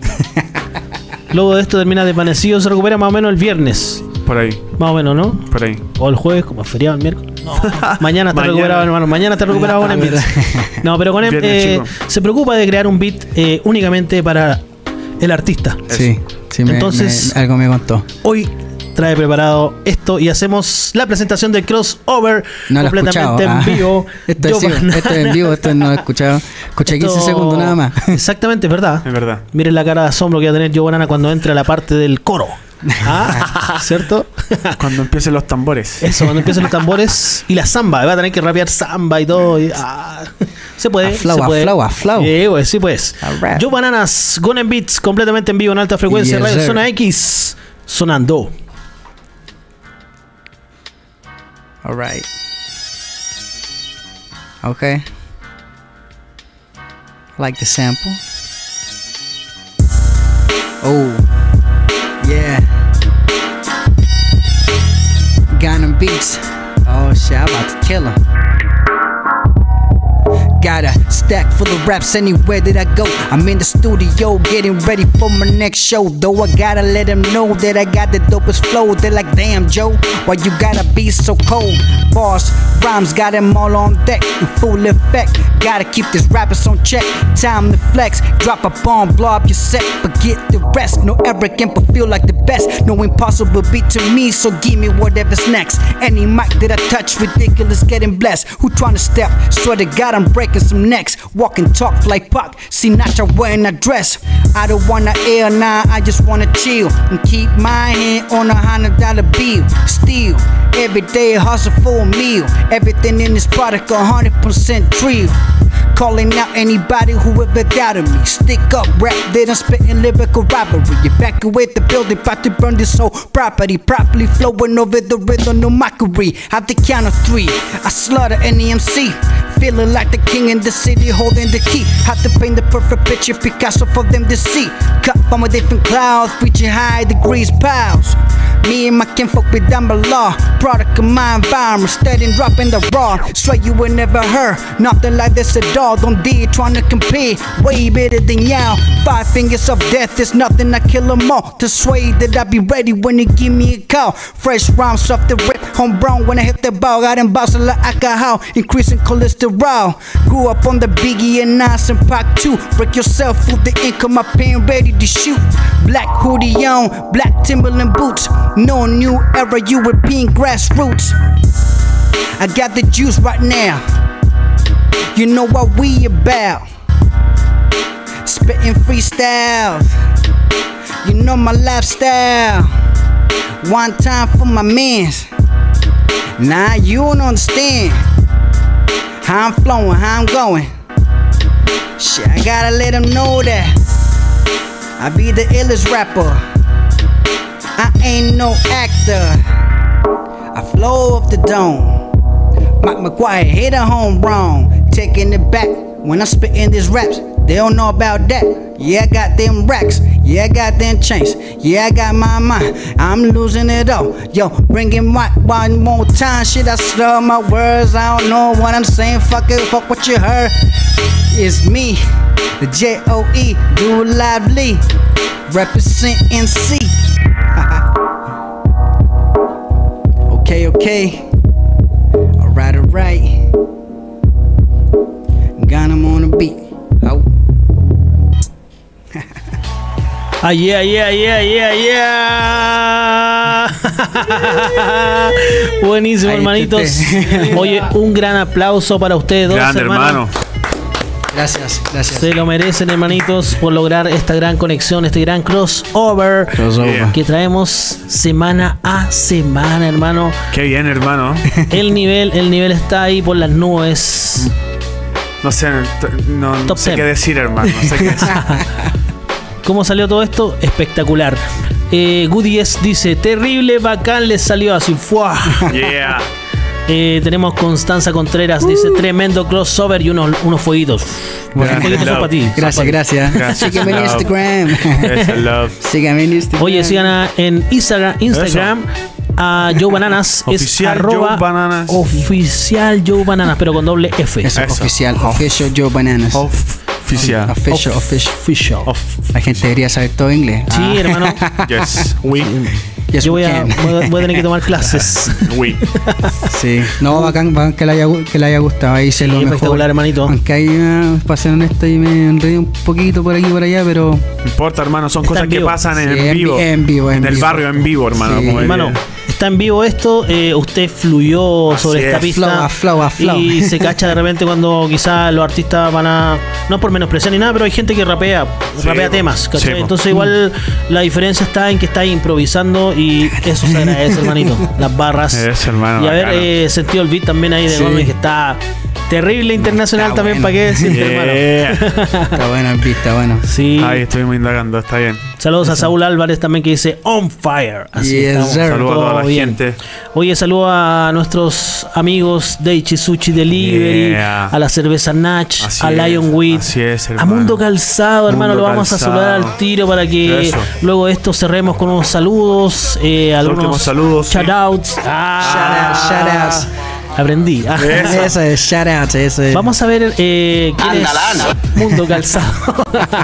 Luego de esto termina desvanecido, se recupera más o menos el viernes. Por ahí, Más o menos, ¿no? por ahí. O el jueves, como es feriado el miércoles. No. Mañana está Mañana. recuperado, hermano. Mañana está recuperado Gonem Beats. No, pero Gonem Viernes, chico. se preocupa de crear un beat únicamente para el artista. Sí, Entonces- algo me contó. Hoy trae preparado esto y hacemos la presentación del crossover No lo he escuchado. completamente en vivo. Esto, Joe sí, Bananas. esto es en vivo, esto no lo he escuchado. Escuché 15 Esto- segundos nada más. Exactamente, es verdad. Es verdad. Miren la cara de asombro que va a tener Joe Banana cuando entre a la parte del coro. ¿Cierto? Cuando empiecen los tambores. Eso, cuando empiecen los tambores y la samba. Va a tener que rapear samba y todo. Se puede. A flow. Sí, pues. Alright. Joe Bananas, Gone Beats, completamente en vivo en alta frecuencia. Yes, Radio sir. Zona X, sonando. All right. Okay. I like the sample. Oh, yeah. Got them beats. Oh shit, I'm about to kill him. Got a stack full of raps anywhere that I go. I'm in the studio getting ready for my next show. Though I gotta let them know that I got the dopest flow. They're like, damn Joe, why you gotta be so cold? Bars, rhymes, got them all on deck in full effect. Gotta keep these rappers on check. Time to flex, drop a bomb, blow up your set. Forget the rest, no arrogant but feel like the best. No impossible beat to me, so give me whatever's next. Any mic that I touch, ridiculous, getting blessed. Who tryna step? Swear to God I'm breaking some necks. Walk and talk like Pac, Sinatra wearing a dress. I don't wanna air, nah, I just wanna chill and keep my hand on $100 bill. Still, every day hustle for a meal. Everything in this product 100% real. Calling out anybody who ever doubted me. Stick up rap, they done spitting lyrical robbery. Evacuate the building, about to burn this whole property. Properly flowing over the rhythm, no mockery. At the count of 3, I slaughter any MC. Feeling like the king in the city, holding the key. Had to paint the perfect picture, Picasso for them to see. Cut from a different clouds, reaching high degrees, pals. Me and my kinfolk be down below. Product of my environment, steady dropping the raw. Swear you would never heard nothing like this at all. Don't dare trying to compare, way better than y'all. 5 fingers of death is nothing, I kill them all. To sway that I be ready when you give me a call. Fresh rhymes off the rip, homegrown when I hit the ball. Got them bottles like alcohol, increasing cholesterol. Grew up on the Biggie and Nas and Pac too. Break yourself with the income, my pen ready to shoot. Black hoodie on, black Timberland boots. No new era, European grassroots. I got the juice right now. You know what we about. Spitting freestyles. You know my lifestyle. One time for my mans. Nah, you don't understand how I'm flowing, how I'm going. Shit, I gotta let them know that I be the illest rapper. I ain't no actor. I flow off the dome. Mike McGuire hit a home run. Taking it back when I spit in these raps. They don't know about that. Yeah, I got them racks. Yeah, I got them chains. Yeah, I got my mind. I'm losing it all. Yo, bring it one more time. Shit, I slur my words. I don't know what I'm saying. Fuck it, fuck what you heard. It's me, the J-O-E, do lively. Represent NC. Okay. Alright. Got him on the beat. Oh. Buenísimo, hermanitos. Oye, un gran aplauso para ustedes dos, Grande, hermano. Gracias. Se lo merecen, hermanitos, por lograr esta gran conexión, este gran crossover Yeah. que traemos semana a semana, hermano. Qué bien, hermano. El nivel está ahí por las nubes. No sé, no Top sé 10. qué decir, hermano. No sé qué decir. ¿Cómo salió todo esto? Espectacular. Goodies dice, terrible, bacán, les salió así. ¡Fua! Yeah. Tenemos Constanza Contreras, dice, tremendo crossover y unos fueguitos. Unos Grande, fueguitos son love. para ti. Gracias. Gracias, Sígueme en love. Instagram. Eso, love. Sígueme en Instagram. Oye, sigan en Instagram a Joe Bananas. Oficial es arroba Joe Bananas. Oficial Joe Bananas, pero con doble F. Eso, Eso. oficial Joe Bananas. Oficial. Official. La gente debería saber todo inglés. Sí, hermano. Yes. We. Yes, Yo we voy a can. tener que tomar clases. We. Sí. No, bacán que le haya gustado. Ahí se Sí, lo mejor. espectacular, hermanito. Aunque ahí, para ser honesto, y me enredé un poquito por aquí y por allá, pero No importa, hermano. Son Está cosas en que vivo. pasan Sí, en vivo. en vivo. En el barrio en vivo, hermano. Sí. como Hermano, diría. está en vivo esto, usted fluyó Así sobre esta es. pista. Flow. Y se cacha de repente cuando quizás los artistas van a, no por menospreciar ni nada, pero hay gente que rapea temas, ¿cachai? Sí, Entonces igual la diferencia está en que está improvisando y eso se agradece, hermanito. Las barras. Eso, hermano, y haber bacano. sentido el beat también ahí de Sí. Gómez, que está terrible internacional Está también, bueno. ¿para qué decirte, hermano? Está bueno el beat, está bueno. Sí. Ahí estuvimos indagando, está bien. Saludos a Saúl Álvarez también que dice On Fire. Así Yes, estamos. sir. Saludos a Todo toda la bien. gente. Oye, saludo a nuestros amigos de Ichisuchi Delivery, Yeah. a la cerveza Natch, Así a es, Lion Wheat, así es, a hermano. Mundo Calzado, hermano. Mundo Lo vamos Calzado. a saludar al tiro para que Eso. luego de esto cerremos con unos saludos, últimos algunos saludos, sí. shoutouts. Shoutouts. Aprendí. Eso es, shout out, eso es. Vamos a ver quién es Mundo Calzado.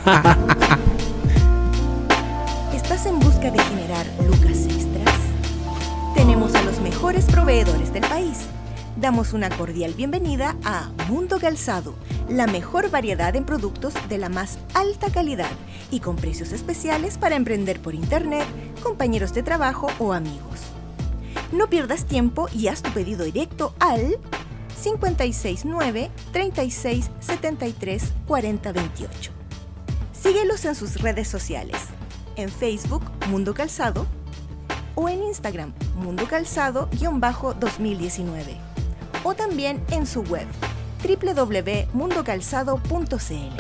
¿Estás en busca de generar lucas extras? Tenemos a los mejores proveedores del país. Damos una cordial bienvenida a Mundo Calzado, la mejor variedad en productos de la más alta calidad y con precios especiales para emprender por internet, compañeros de trabajo o amigos. No pierdas tiempo y haz tu pedido directo al 569 36 73 40 28. Síguelos en sus redes sociales, en Facebook Mundo Calzado o en Instagram Mundo Calzado-2019 o también en su web www.mundocalzado.cl.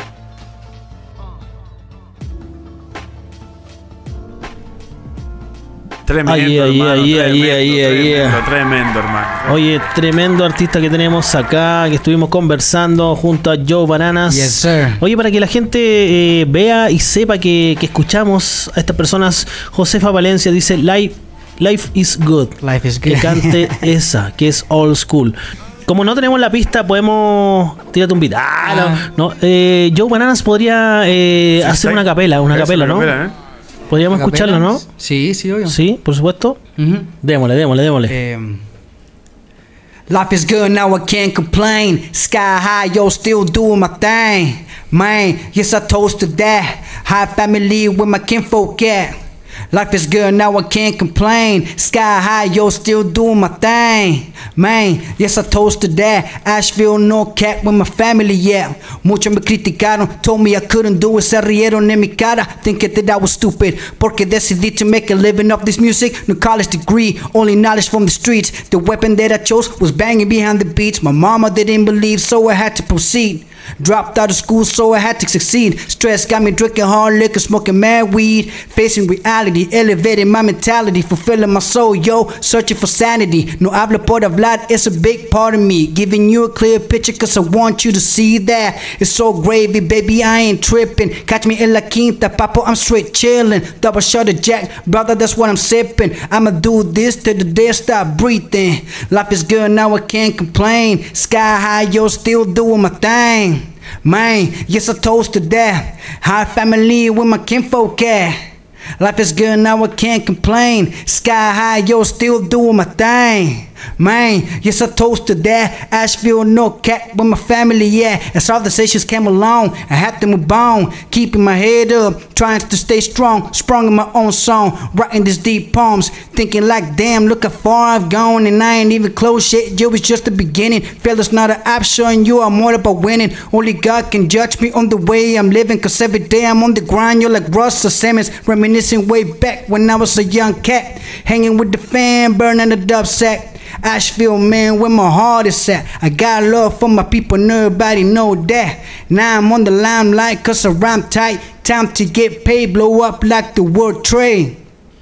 Tremendo, Ahí, hermano. ahí. Tremendo, hermano. Oye, tremendo artista que tenemos acá, que estuvimos conversando junto a Joe Bananas. Yes, sir. Oye, para que la gente vea y sepa que escuchamos a estas personas, Josefa Valencia dice, Life is good. Life is Que good. cante esa, que es old school. Como no tenemos la pista, podemos... Tírate un beat. No. Joe Bananas podría hacer está. una capela, Eso, ¿no? capela, ¿eh? Podríamos escucharlo, ¿no? Sí, obvio. Sí, por supuesto. Ujú. Démosle. Life is good, now I can't complain. Sky high, yo, still doing my thing. Man, yes, I toast to that. High family with my kinfolk at. Life is good, now I can't complain. Sky high, yo, still doing my thing. Man, yes, I toast to that. Asheville, North Cat with my family, yeah. Muchos me criticaron, told me I couldn't do it. Se rieron en mi cara, thinking that I was stupid. Porque decidí to make a living off this music. No college degree, only knowledge from the streets. The weapon that I chose was banging behind the beats. My mama didn't believe, so I had to proceed. Dropped out of school, so I had to succeed. Stress got me drinking hard liquor, smoking mad weed. Facing reality, elevating my mentality, fulfilling my soul, yo, searching for sanity. No hablo por hablar, it's a big part of me. Giving you a clear picture, cause I want you to see that. It's so gravy, baby, I ain't tripping. Catch me in La Quinta, papo, I'm straight chillin'. Double shot of Jack, brother, that's what I'm sipping. I'ma do this till the day I stop breathing. Life is good, now I can't complain. Sky high, yo, still doing my thing. Man, yes, I toast to that. High family with my kinfolk at. Life is good, now I can't complain. Sky high, yo, still doing my thing. Man, yes, I toast to that. Asheville, North Cat with my family, yeah. As all the sessions came along, I had to move on. Keeping my head up, trying to stay strong. Sprung in my own song, writing these deep poems. Thinking like, damn, look how far I've gone. And I ain't even close yet, yo, it's just the beginning. Failure's not an option, you are more about winning. Only God can judge me on the way I'm living. Cause every day I'm on the grind, you're like Russell Simmons. Reminiscing way back when I was a young cat. Hanging with the fan, burning the dub sack. Asheville, man, where my heart is at. I got love for my people, nobody know that. Now I'm on the limelight, cause I rhyme tight. Time to get paid, blow up like the World Trade.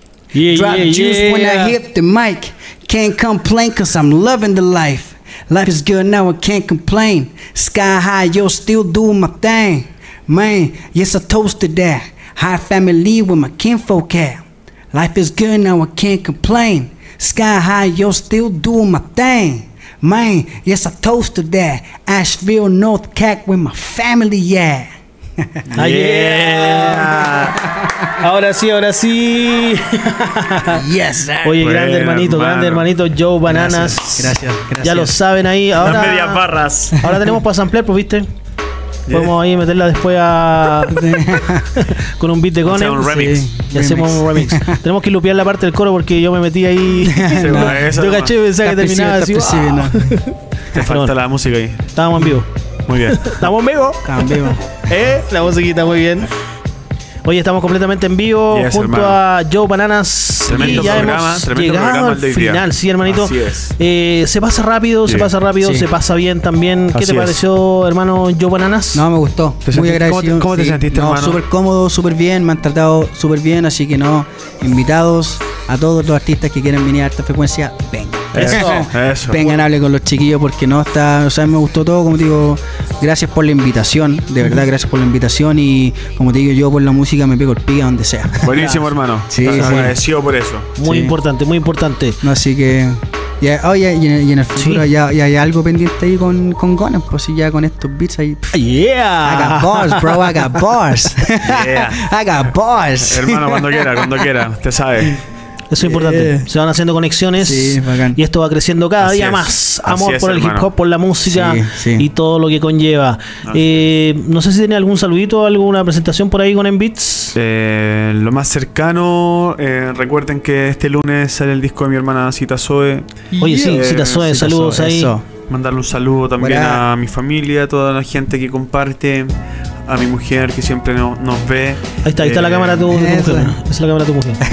Drop juice when I hit the mic. Can't complain, cause I'm loving the life. Life is good now, I can't complain. Sky high, yo, still doing my thing. Man, yes, I toast to that. High family with my kinfolk at. Life is good now, I can't complain. Sky high, yo, still doing my thing. Man, yes, I toast to that. Asheville, North Cat with my family, yeah. Ahora sí. Yes, sir. Oye, Bueno, grande hermanito Joe Bananas. Gracias. Ya lo saben ahí. Las medias Ahora, barras. ahora tenemos para samplear, pues, ¿viste? Podemos ahí meterla después con un beat de Gone. Un remix. Sí. Y hacemos un remix. Tenemos que lupear la parte del coro porque yo me metí ahí. Eso Yo nomás. caché, pensaba que terminaba así. ¡Ah! Te falta la música ahí. Estábamos en vivo. Muy bien. Estamos en vivo. La musiquita muy bien. Hoy estamos completamente en vivo Yes, junto hermano. a Joe Bananas. Tremendo y ya programa, hemos tremendo llegado programa al el de hoy día. final, sí, hermanito. Así es. Se pasa rápido, Sí. Sí. se pasa bien también. ¿Qué Así te es. pareció, hermano Joe Bananas? No, me gustó. ¿Te Muy sentiste- agradecido. cómo te sentiste, no, hermano? súper cómodo, súper bien. Me han tratado súper bien. Así que no, invitados a todos los artistas que quieran venir a Alta Frecuencia, vengan. Eso. Vengan, hable con los chiquillos porque no está. O sea, me gustó todo. Como te digo, gracias por la invitación. De verdad, gracias por la invitación. Y como te digo, yo por la música me pego el pique a donde sea. Buenísimo, hermano. Sí, Estás sí. agradecido por eso. Muy Sí. importante, muy importante. No, así que. Ya, oye, y en el futuro Sí. ya hay algo pendiente ahí con Gonen, pues sí, ya con estos beats ahí. I Yeah. got bars, bro, I got bars. Yeah. I got bars. Hermano, cuando quiera. Usted sabe. Eso es importante. Se van haciendo conexiones Sí, bacán. y esto va creciendo cada Así día es. más. Así Amor es, por el hip hermano. hop, por la música Sí, sí. y todo lo que conlleva. No sé si tiene algún saludito, alguna presentación por ahí con Beats. Lo más cercano, recuerden que este lunes sale el disco de mi hermana Cita Zoe. Oye, sí, Cita Zoe, Cita saludos Zoe, ahí. eso. Mandarle un saludo también Buena. a mi familia, a toda la gente que comparte, a mi mujer que siempre nos ve. Ahí está la cámara de tu mujer. eso. Esa es la cámara de tu mujer.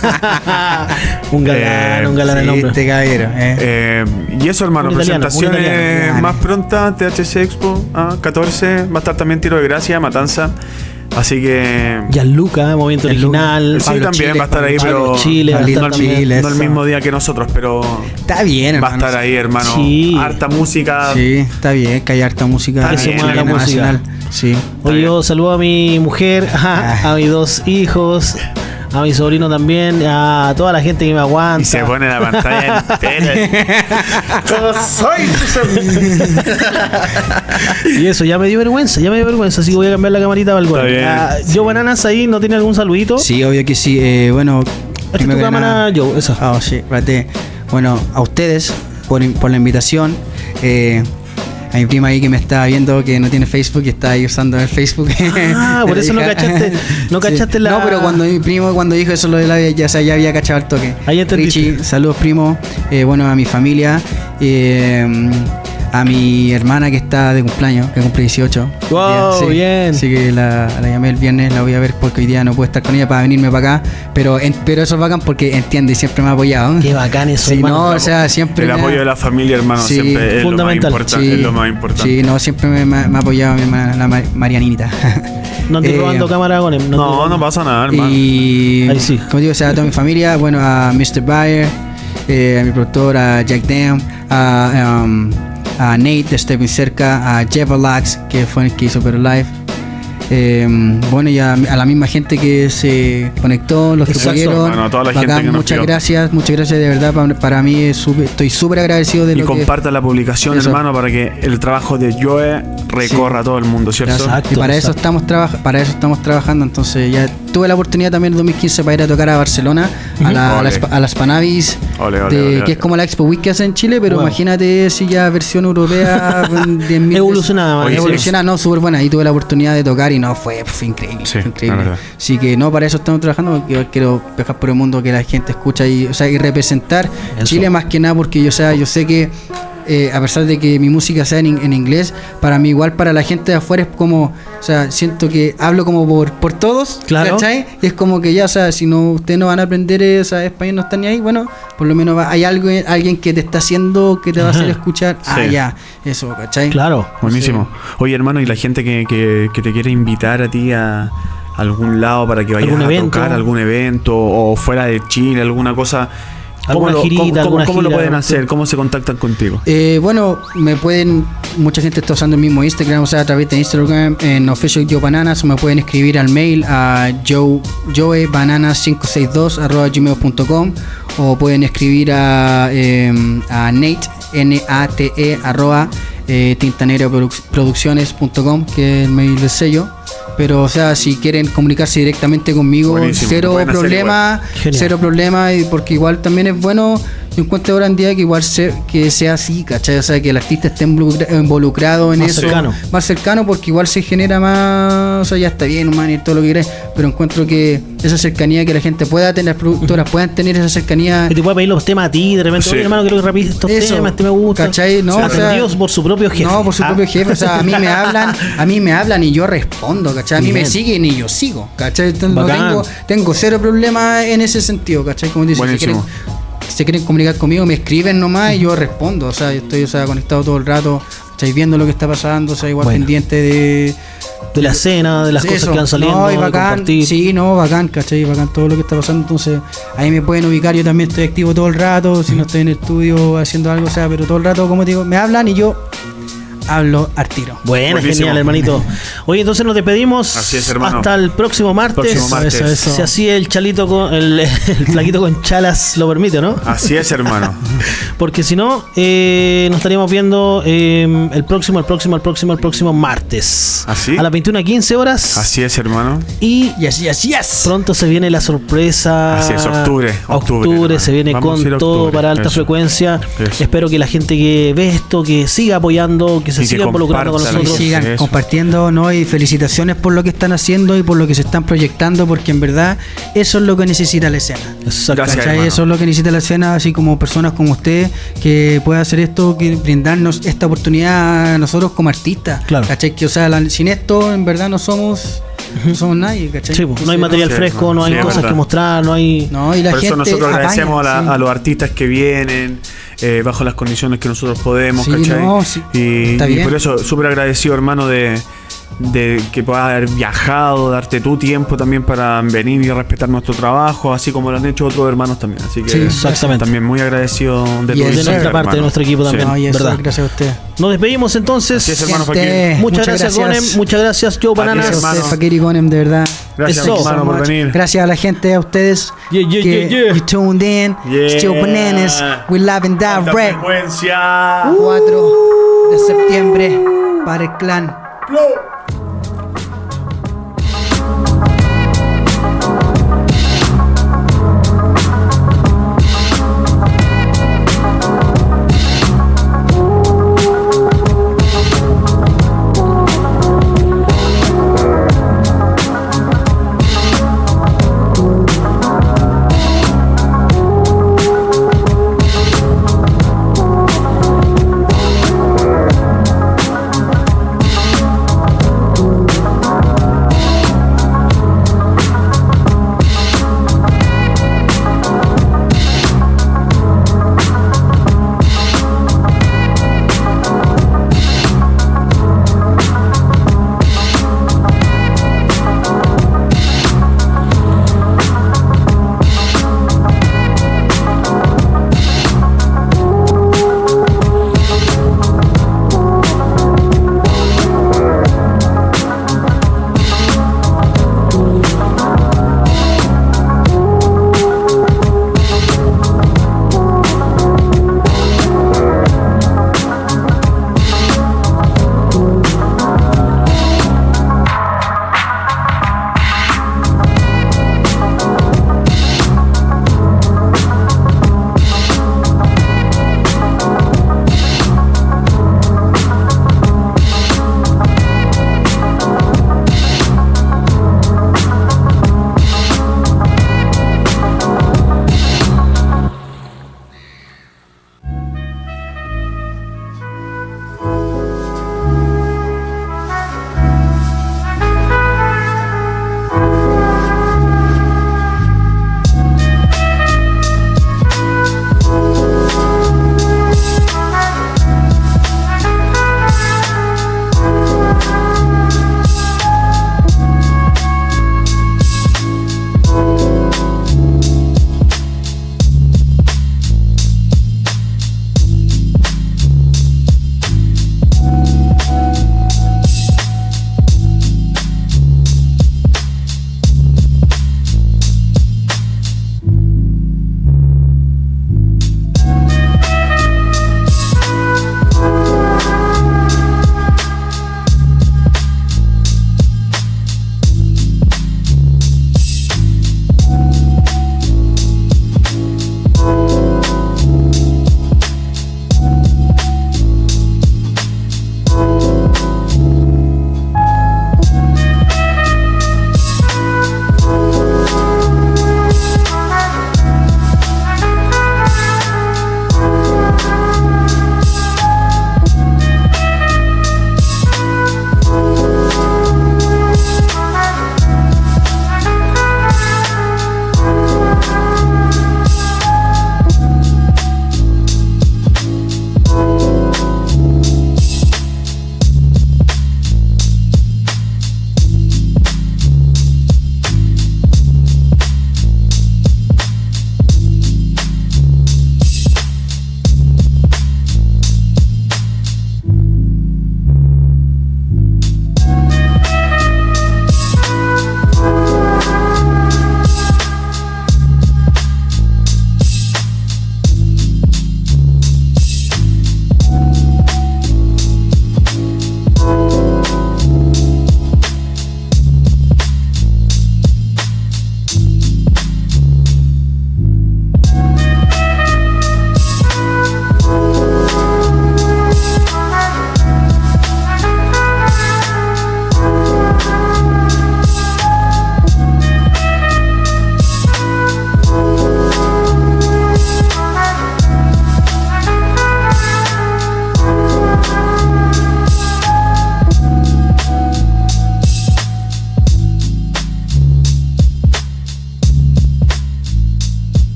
un galán el Sí, hombre. este caballero. Y eso, hermano, Un italiano, presentaciones italiano. más pronta, THC Expo 14, va a estar también Tiro de Gracia, Matanza. Así que Gianluca, Movimiento Gianluca. Original. sí, Pablo también Chile, va a estar ahí, Pablo pero Chile, va a Pablito estar también. Chile, no el eso. mismo día que nosotros, pero Está bien, va a hermano. estar ahí, hermano. Sí. Harta música. Sí, está bien, que hay harta música. Que se mueva la chilena, música. nacional. Sí. Oye, yo saludo a mi mujer, a mis 2 hijos, a mi sobrino también, a toda la gente que me aguanta. Y se pone la pantalla entera. Yo soy Y eso, ya me dio vergüenza, así que voy a cambiar la camarita para el gol. Está bien. Joe Bananas ahí, ¿no tiene algún saludito? Sí, obvio que sí. Bueno, Esta es tu cámara, Joe, esa. Oh, sí, espérate. Bueno, a ustedes por la invitación. A mi prima ahí que me está viendo que no tiene Facebook y está ahí usando el Facebook. Ah, por eso no cachaste Sí. la... No, pero cuando mi primo cuando dijo eso lo de la ya, o sea, ya había cachado el toque. Ahí entendiste. Richie, saludos primo. Bueno, a mi familia. A mi hermana que está de cumpleaños, que cumple 18. Wow, Sí. bien. Así que la llamé el viernes, la voy a ver porque hoy día no puedo estar con ella para venirme para acá. Pero eso es bacán porque entiende y siempre me ha apoyado. Qué bacán eso, Sí, hermano. no, o sea, siempre el me ha- apoyo de la familia, hermano, Sí, siempre fundamental. es lo más importante. Sí, no, siempre me ha apoyado mi hermana, la Marianita. No estoy robando cámara con él. No pasa nada, hermano. Y Ahí sí. como digo, o sea, a toda mi familia, bueno, a Mr. Bayer, a mi productor, a Jack Dam, a Nate de Stepping Cerca, a Jeff Alax, que fue el que hizo Pero Live. Bueno, y a la misma gente que se conectó, los que Exacto, pudieron. hermano, a toda la gente que nos muchas vio. gracias de verdad. Para mí estoy súper agradecido de Y lo que. comparta la publicación, Eso. hermano, para que el trabajo de Joe recorra a todo el mundo, ¿cierto? Exacto. Y para eso estamos trabajando. Entonces ya tuve la oportunidad también en 2015 para ir a tocar a Barcelona, a las Panavis, Ole, que es como la Expo Week que hace en Chile, pero Wow. imagínate si ya versión europea, con 10.000 Evolucionada, Oye, sí. evolucionada, no, súper buena. Y tuve la oportunidad de tocar y no, fue increíble. Sí, fue increíble. la verdad. Así que no, para eso estamos trabajando, porque yo quiero viajar por el mundo, que la gente escucha y representar Eso. Chile más que nada, porque yo sé que a pesar de que mi música sea en inglés, para mí igual para la gente de afuera es como, o sea, siento que hablo como por todos, Claro. ¿cachai? Y es como que ya, o sea, si no ustedes no van a aprender español, no están ni ahí, bueno, por lo menos hay alguien que te está haciendo, que te va a hacer escuchar, Sí. ya, eso, ¿cachai? Claro. Buenísimo. Oye, hermano, y la gente que te quiere invitar a ti a algún lado para que vayas ¿Algún a evento? tocar algún evento o fuera de Chile, alguna cosa. ¿Alguna ¿Cómo girita, alguna cómo lo gira? pueden hacer? ¿Cómo se contactan contigo? Bueno, mucha gente está usando el mismo Instagram, o sea, a través de Instagram en Official Joe Bananas, o me pueden escribir al mail a joebananas562@gmail.com, o pueden escribir a Nate, NATE, tintanegraproducciones.com, que es el mail del sello. Pero, o sea, si quieren comunicarse directamente conmigo, Buenísimo, cero lo pueden hacer problema, igual. Genial. cero problema, y porque igual también es bueno Yo encuentro ahora en día que igual que sea así, ¿cachai? O sea, que el artista esté involucrado en Más eso. cercano. Más cercano, porque igual se genera más. O sea, ya está bien, man, y todo lo que quieras. Pero encuentro que esa cercanía que la gente pueda tener, las productoras puedan tener esa cercanía. Que te puede pedir los temas a ti, de repente, Sí. oye, hermano, quiero que repites estos Eso, temas, este me gusta. ¿cachai? No, o sea, atendidos por su propio jefe. No, por su Ah. propio jefe. O sea, a mí me hablan y yo respondo, ¿cachai? A mí Bien. me siguen y yo sigo, ¿cachai? Entonces, no Bacán. tengo cero problema en ese sentido, ¿cachai? Como dicen, Buenísimo. se quieren comunicar conmigo, me escriben nomás y yo respondo. O sea, yo estoy conectado todo el rato, ¿cachai? Viendo lo que está pasando, o sea, igual Bueno. pendiente de De la escena, de las eso. cosas que van saliendo, No, y de bacán, compartir. sí, no, bacán, ¿cachai? Bacán todo lo que está pasando. Entonces, ahí me pueden ubicar. Yo también estoy activo todo el rato, si no estoy en el estudio haciendo algo, o sea, pero todo el rato, como te digo, me hablan y yo hablo al tiro. Bueno, Buenísimo. genial, hermanito. Oye, entonces nos despedimos. Así es, hermano. Hasta el próximo martes. Próximo martes. Eso. Si así el chalito con el flaquito con chalas lo permite, ¿no? Así es, hermano. Porque si no, nos estaríamos viendo el próximo martes. ¿Así? A las 21:15 horas. Así es, hermano. Y Y así, así es. pronto se viene la sorpresa. Así es, octubre, Octubre se viene Vamos a ir con a todo octubre, para alta eso. frecuencia. Eso. Espero que la gente que ve esto, que siga apoyando, que se Y que siga involucrando con comparta, Que nosotros. sigan Eso. compartiendo, ¿no? Y felicitaciones por lo que están haciendo y por lo que se están proyectando, porque en verdad eso es lo que necesita la escena. Exacto. Gracias, ¿Cachai? hermano. Eso es lo que necesita la escena, así como personas como usted que pueda hacer esto, que brindarnos esta oportunidad a nosotros como artistas. Claro. ¿Cachai? Que, o sea, sin esto en verdad no somos nadie, ¿cachai? Sí, pues, no hay material Sí, fresco, no hay sí, es cosas verdad. que mostrar, no hay. No, y la Por eso gente nosotros agradecemos apaña, a los artistas que vienen bajo las condiciones que nosotros podemos, Sí, ¿cachai? no, sí. Y Está bien. por eso súper agradecido, hermano, de que puedas haber viajado, darte tu tiempo también para venir y respetar nuestro trabajo, así como lo han hecho otros hermanos también. Así que Sí, exactamente. también muy agradecido de Y tu de visita, nuestra parte, hermano. de nuestro equipo también. No, y eso, ¿verdad? gracias a usted. Nos despedimos entonces. Así es, hermano Gente, Fakir. Muchas gracias, Gonem. Muchas gracias, Joe Bananas. Gracias a hermano. usted, Fakir y Gonem, de verdad. Gracias, Eso. hermano, por much. venir. Gracias a la gente, a ustedes Yeah, yeah, que yeah, yeah. you tuned in. Yeah. It's Joe Bananas. We live and Alta direct. frecuencia. 4 de septiembre para el clan.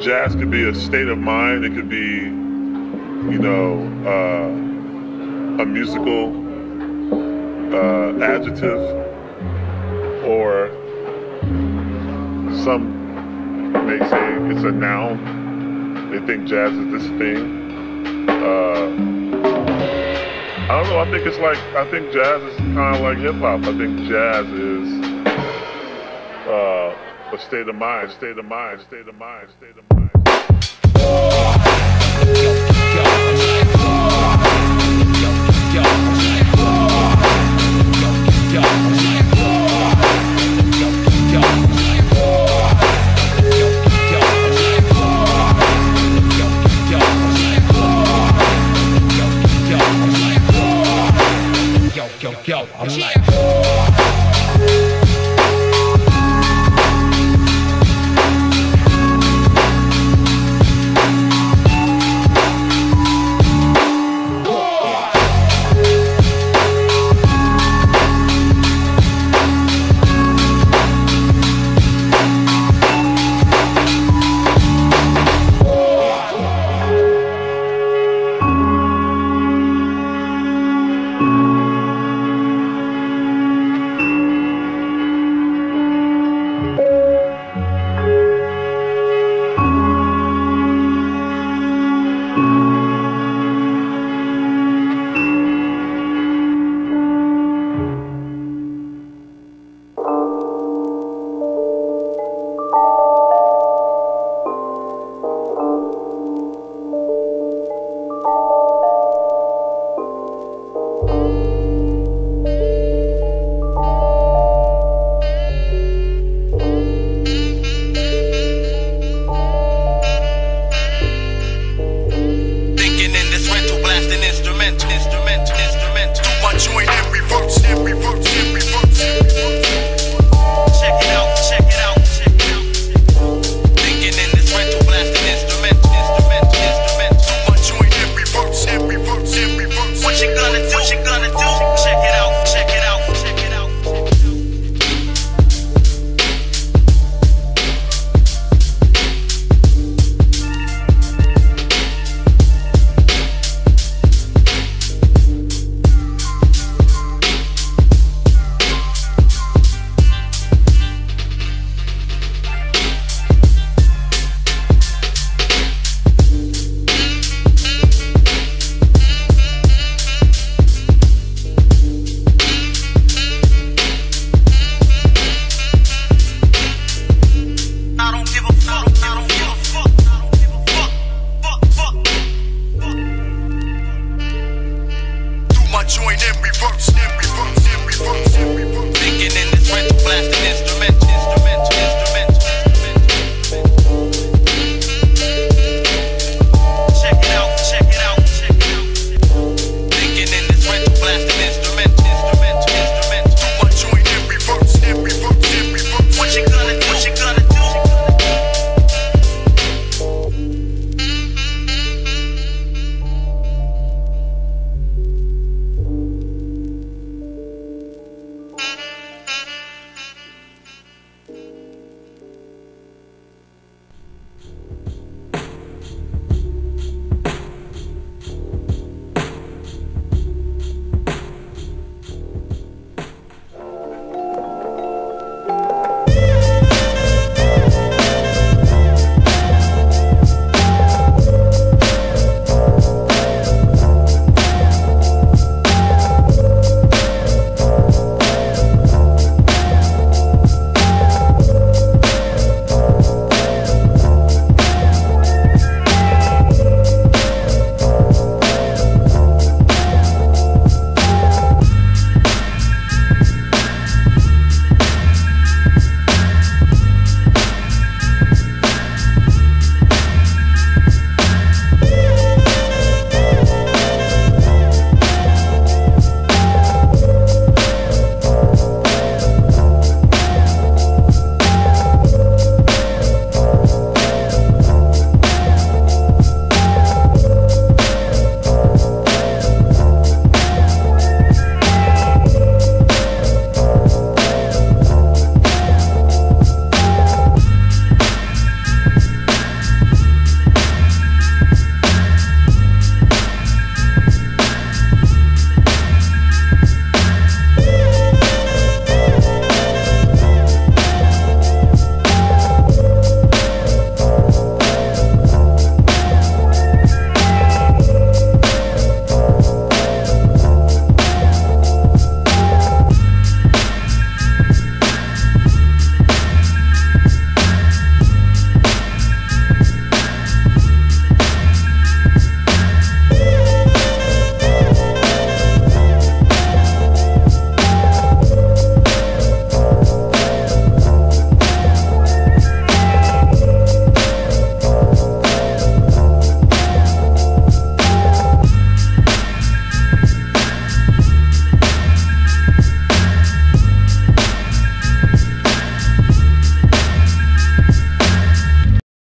jazz could be a state of mind. It could be, you know, a musical adjective, or some may say it's a noun. They think jazz is this thing. I don't know. I think jazz is kind of like hip hop. I think jazz is a state of mind, state of mind, state of mind, state of mind.